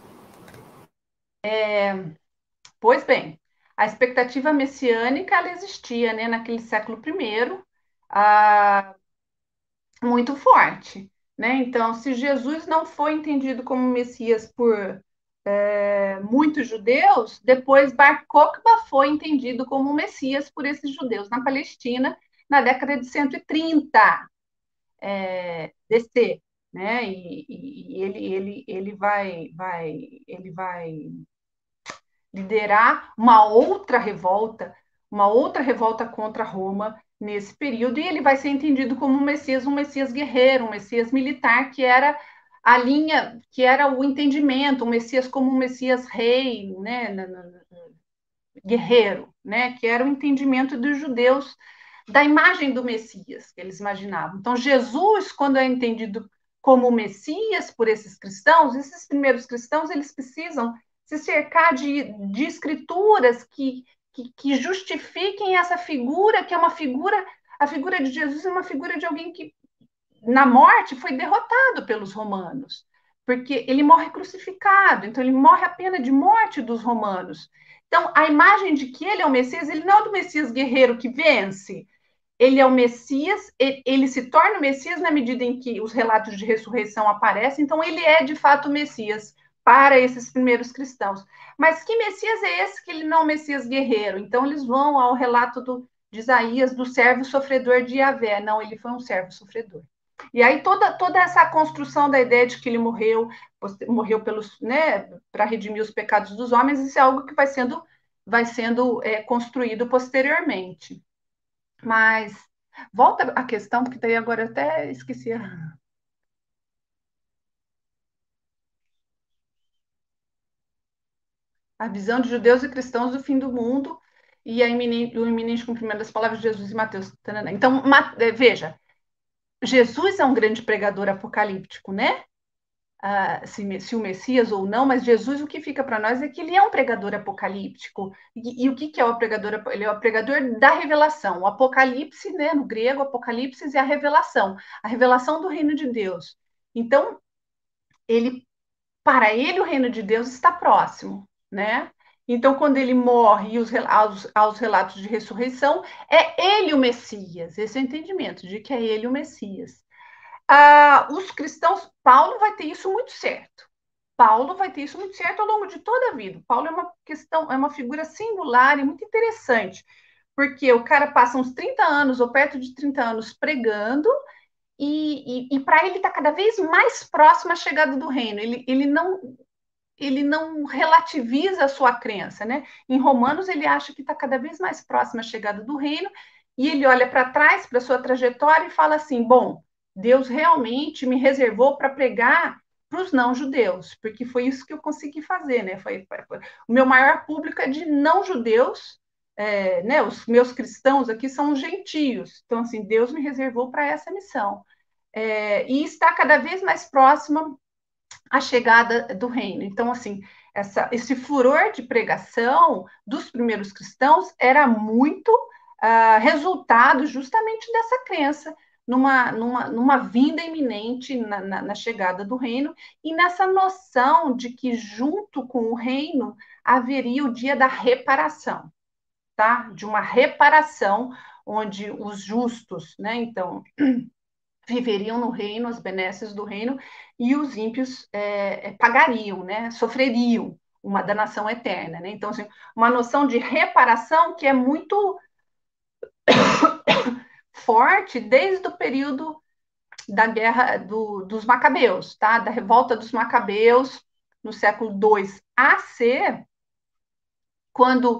É, pois bem, a expectativa messiânica ela existia, né, naquele século primeiro, ah, muito forte, né? Então, se Jesus não foi entendido como Messias por é, muitos judeus, depois Bar Kokhba foi entendido como Messias por esses judeus na Palestina na década de cento e trinta é, D C, né? E, e, e ele, ele, ele vai, vai, ele vai liderar uma outra revolta, uma outra revolta contra Roma nesse período, e ele vai ser entendido como um Messias, um Messias guerreiro, um Messias militar, que era a linha, que era o entendimento, um Messias como um Messias rei, né, guerreiro, né, que era o entendimento dos judeus da imagem do Messias que eles imaginavam. Então, Jesus, quando é entendido como Messias por esses cristãos, esses primeiros cristãos, eles precisam se cercar de, de escrituras que, que, que justifiquem essa figura, que é uma figura, a figura de Jesus é uma figura de alguém que, na morte, foi derrotado pelos romanos, porque ele morre crucificado, então ele morre a pena de morte dos romanos. Então, a imagem de que ele é o Messias, ele não é do Messias guerreiro que vence, ele é o Messias, ele se torna o Messias na medida em que os relatos de ressurreição aparecem, então ele é de fato o Messias para esses primeiros cristãos. Mas que Messias é esse que ele não é um Messias guerreiro? Então eles vão ao relato do, de Isaías, do servo sofredor de Yahvé. Não, ele foi um servo sofredor. E aí toda, toda essa construção da ideia de que ele morreu, morreu pelos, né, para redimir os pecados dos homens, isso é algo que vai sendo, vai sendo é, construído posteriormente. Mas volta à questão, porque daí agora eu até esqueci. A visão de judeus e cristãos do fim do mundo e a iminente, o iminente cumprimento das palavras de Jesus e Mateus. Então, veja, Jesus é um grande pregador apocalíptico, né? Ah, se, se o Messias ou não, mas Jesus, o que fica para nós é que ele é um pregador apocalíptico. E, e o que, que é o pregador? Ele é o pregador da revelação. O Apocalipse, né, no grego, Apocalipse é a revelação, a revelação do reino de Deus. Então, ele, para ele, o reino de Deus está próximo, né? Então, quando ele morre e os, aos, aos relatos de ressurreição, é ele o Messias. Esse é o entendimento de que é ele o Messias. Ah, os cristãos, Paulo vai ter isso muito certo. Paulo vai ter isso muito certo ao longo de toda a vida. Paulo é uma questão, é uma figura singular e muito interessante, porque o cara passa uns trinta anos, ou perto de trinta anos, pregando, e, e, e para ele está cada vez mais próximo à chegada do reino. Ele, ele não ele não relativiza a sua crença, né? Em Romanos ele acha que está cada vez mais próximo à chegada do reino, e ele olha para trás, para a sua trajetória e fala assim, bom, Deus realmente me reservou para pregar para os não-judeus, porque foi isso que eu consegui fazer, né? Foi, foi, foi. O meu maior público é de não-judeus, é, né? Os meus cristãos aqui são os gentios, então assim, Deus me reservou para essa missão. É, e está cada vez mais próxima a chegada do reino. Então, assim, essa, esse furor de pregação dos primeiros cristãos era muito uh, resultado justamente dessa crença numa, numa, numa vinda iminente na, na, na chegada do reino e nessa noção de que junto com o reino haveria o dia da reparação, tá? De uma reparação onde os justos, né? Então, viveriam no reino, as benesses do reino, e os ímpios é, pagariam, né? Sofreriam uma danação eterna. Né? Então, assim, uma noção de reparação que é muito forte desde o período da guerra do, dos Macabeus, tá? Da revolta dos Macabeus no século dois A C, quando uh,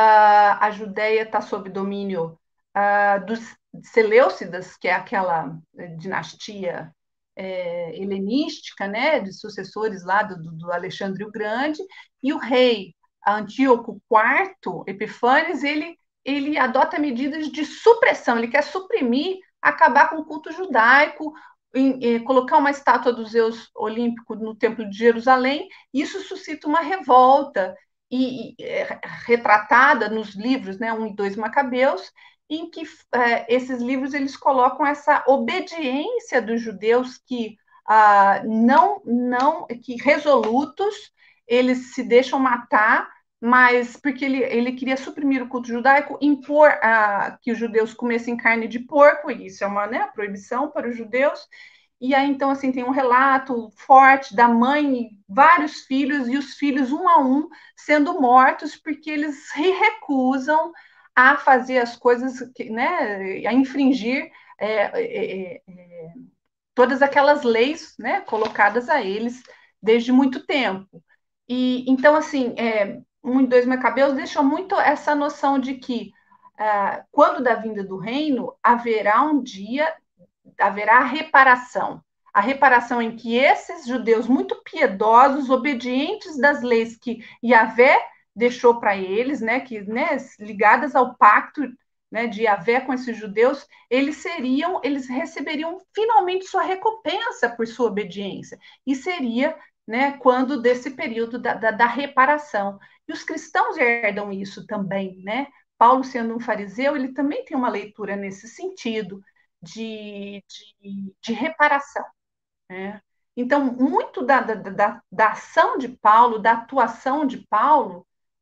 a Judéia está sob domínio uh, dos Seleucidas, que é aquela dinastia é, helenística, né, de sucessores lá do, do Alexandre o Grande, e o rei Antíoco quarto, Epifânes, ele, ele adota medidas de supressão, ele quer suprimir, acabar com o culto judaico, em, em, colocar uma estátua do Zeus olímpico no Templo de Jerusalém, isso suscita uma revolta, e, e é, retratada nos livros, né, um e dois Macabeus, em que é, esses livros eles colocam essa obediência dos judeus que ah, não, não, que resolutos, eles se deixam matar, mas porque ele, ele queria suprimir o culto judaico, impor ah, que os judeus comessem carne de porco, e isso é uma, né, proibição para os judeus. E aí, então, assim, tem um relato forte da mãe e vários filhos, e os filhos, um a um, sendo mortos porque eles se recusam a fazer as coisas, né, a infringir é, é, é, todas aquelas leis, né, colocadas a eles desde muito tempo. E então, assim, é, um e dois Macabeus deixam muito essa noção de que ah, quando da vinda do reino haverá um dia, haverá reparação. A reparação em que esses judeus muito piedosos, obedientes das leis que Yahvé deixou para eles, né, que, né, ligadas ao pacto, né, de Yahvé com esses judeus, eles seriam, eles receberiam finalmente sua recompensa por sua obediência. E seria, né, quando desse período da, da, da reparação. E os cristãos herdam isso também, né? Paulo, sendo um fariseu, ele também tem uma leitura nesse sentido de, de, de reparação. Né? Então, muito da, da, da, da ação de Paulo, da atuação de Paulo,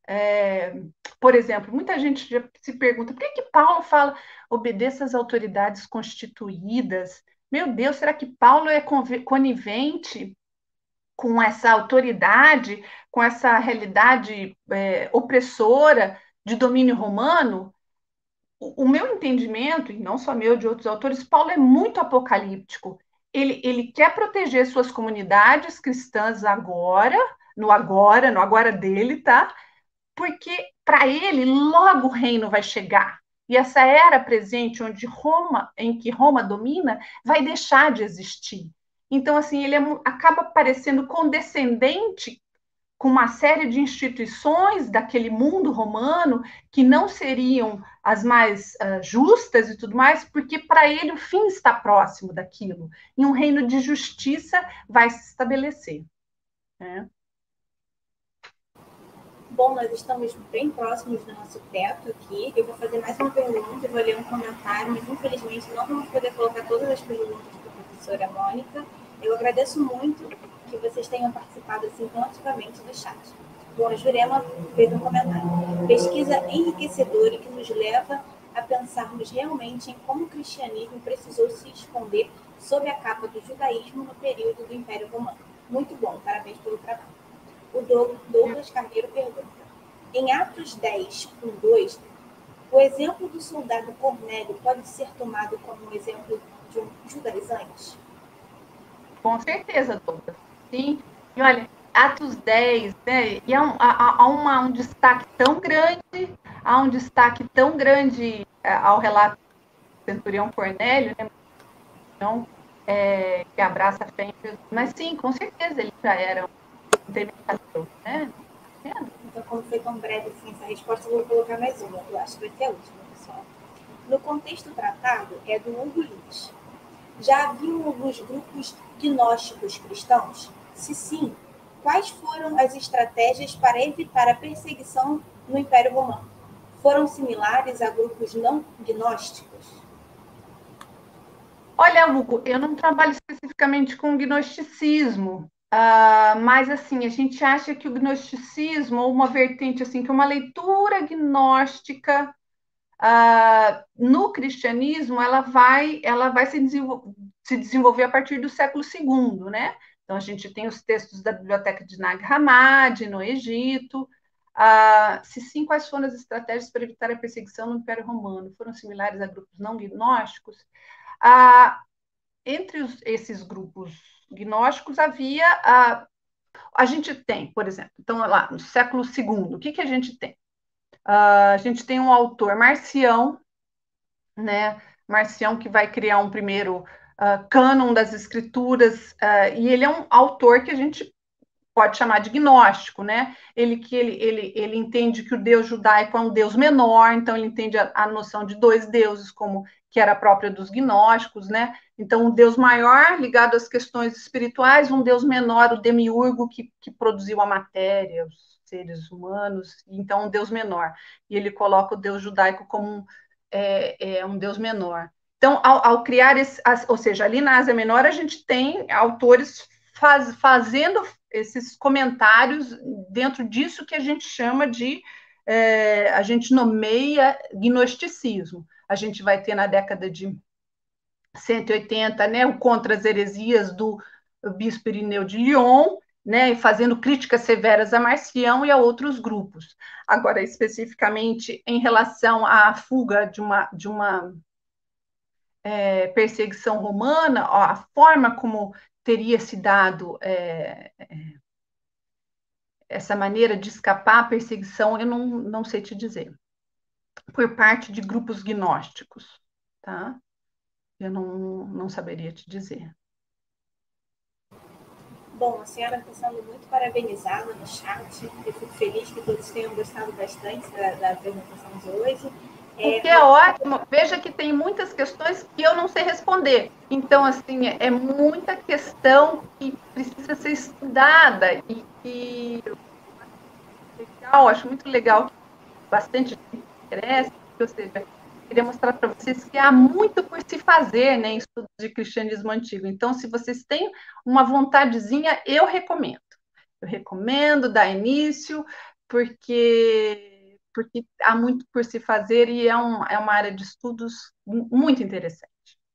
É, por exemplo, muita gente já se pergunta por que que Paulo fala obedeça às autoridades constituídas? Meu Deus, será que Paulo é conivente com essa autoridade, com essa realidade é, opressora de domínio romano? O, o meu entendimento, e não só meu, de outros autores, Paulo é muito apocalíptico. Ele, ele quer proteger suas comunidades cristãs agora, no agora, no agora dele, tá? Porque para ele logo o reino vai chegar. E essa era presente onde Roma, em que Roma domina, vai deixar de existir. Então, assim, ele é, acaba parecendo condescendente com uma série de instituições daquele mundo romano que não seriam as mais uh, justas e tudo mais, porque para ele o fim está próximo daquilo. E um reino de justiça vai se estabelecer. Né? Bom, nós estamos bem próximos do nosso teto aqui. Eu vou fazer mais uma pergunta, eu vou ler um comentário, mas infelizmente não vamos poder colocar todas as perguntas para a professora Mônica. Eu agradeço muito que vocês tenham participado assim tão ativamente do chat. Bom, a Jurema fez um comentário. Pesquisa enriquecedora que nos leva a pensarmos realmente em como o cristianismo precisou se esconder sob a capa do judaísmo no período do Império Romano. Muito bom, parabéns pelo trabalho. O Douglas Carneiro pergunta: em Atos dez, um, dois, o exemplo do soldado Cornélio pode ser tomado como um exemplo de um judaizante? Com certeza, Douglas. Sim. E olha, Atos dez, né? E há, um, há, há uma, um destaque tão grande, há um destaque tão grande é, ao relato do centurião Cornélio, né? Então, é, que abraça a fé em Jesus. Mas sim, com certeza, ele já era um intermediador, né? Então, como foi tão breve assim, essa resposta, eu vou colocar mais uma. Eu acho que vai ser a última, pessoal. No contexto tratado, é do Hugo Lins. Já haviam alguns grupos gnósticos cristãos? Se sim, quais foram as estratégias para evitar a perseguição no Império Romano? Foram similares a grupos não gnósticos? Olha, Hugo, eu não trabalho especificamente com gnosticismo, uh, mas assim, a gente acha que o gnosticismo, ou uma vertente assim, que uma leitura gnóstica uh, no cristianismo, ela vai, ela vai se, desenvol se desenvolver a partir do século segundo, né? Então, a gente tem os textos da Biblioteca de Nag Hammadi, no Egito. Uh, se sim, quais foram as estratégias para evitar a perseguição no Império Romano? Foram similares a grupos não gnósticos? Ah, entre os, esses grupos gnósticos havia a, a gente tem, por exemplo, então lá no século segundo, o que que a gente tem? Uh, a gente tem um autor Marcião, né? Marcião que vai criar um primeiro uh, cânon das escrituras uh, e ele é um autor que a gente pode chamar de gnóstico, né? Ele que ele, ele, ele entende que o Deus judaico é um Deus menor, então ele entende a, a noção de dois deuses como que era própria dos gnósticos, né? Então um Deus maior ligado às questões espirituais, um Deus menor, o demiurgo que, que produziu a matéria, os seres humanos, então um Deus menor. E ele coloca o Deus judaico como um, é, é, um Deus menor. Então, ao, ao criar esse, ou seja, ali na Ásia Menor a gente tem autores faz, fazendo esses comentários dentro disso que a gente chama de, é, a gente nomeia gnosticismo. A gente vai ter na década de cento e oitenta, né, o contra as heresias do bispo Irineu de Lyon, né, fazendo críticas severas a Marcião e a outros grupos. Agora, especificamente em relação à fuga de uma, de uma é, perseguição romana, ó, a forma como teria se dado é, essa maneira de escapar à perseguição, eu não, não sei te dizer. Por parte de grupos gnósticos, tá? Eu não, não saberia te dizer. Bom, a senhora está sendo muito parabenizada no chat. Eu fico feliz que todos tenham gostado bastante da, da apresentação de hoje. O que é ótimo. Veja que tem muitas questões que eu não sei responder. Então, assim, é muita questão que precisa ser estudada e que legal, acho muito legal que bastante gente interessa, ou seja, queria mostrar para vocês que há muito por se fazer, né, em estudos de cristianismo antigo. Então, se vocês têm uma vontadezinha, eu recomendo. Eu recomendo dar início, porque, porque há muito por se fazer e é, um, é uma área de estudos muito interessante.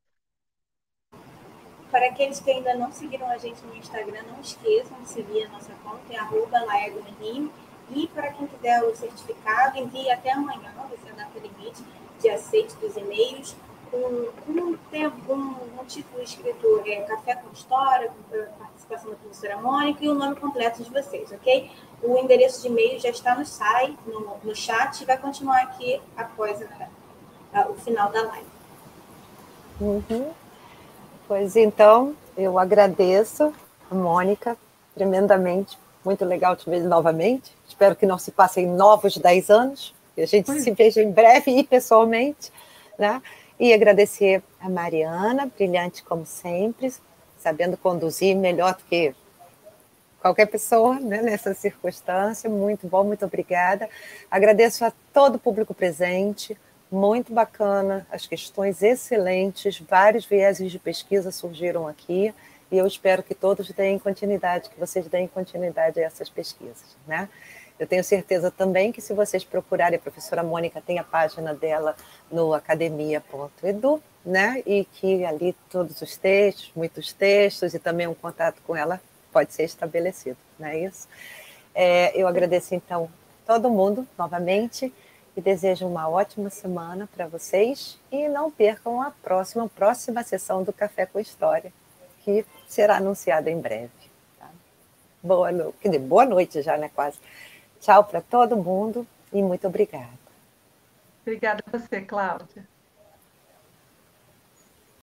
Para aqueles que ainda não seguiram a gente no Instagram, não esqueçam de seguir a nossa conta, é arroba laego no Rio. E para quem quiser o certificado, envie até amanhã, vai ser a data limite de aceite dos e-mails, com um, um, um, um título escrito é, Café com História, com participação da professora Mônica e o nome completo de vocês, ok? O endereço de e-mail já está no site, no, no chat, e vai continuar aqui após a, a, o final da live. Uhum. Pois então, eu agradeço a Mônica tremendamente. Muito legal te ver novamente. Espero que não se passem novos dez anos, que a gente Oi. se veja em breve e pessoalmente, né? E agradecer a Mariana, brilhante como sempre, sabendo conduzir melhor do que qualquer pessoa, né, nessa circunstância. Muito bom, muito obrigada. Agradeço a todo o público presente. Muito bacana, as questões excelentes, vários vieses de pesquisa surgiram aqui, e eu espero que todos deem continuidade, que vocês deem continuidade a essas pesquisas, né? Eu tenho certeza também que se vocês procurarem, a professora Mônica tem a página dela no academia ponto edu, né? E que ali todos os textos, muitos textos, e também um contato com ela pode ser estabelecido, não é isso? É, eu agradeço, então, todo mundo, novamente, e desejo uma ótima semana para vocês e não percam a próxima, próxima sessão do Café com História, que será anunciada em breve. Tá? Boa, no... Quer dizer, boa noite já, né, quase. Tchau para todo mundo e muito obrigada. Obrigada a você, Cláudia.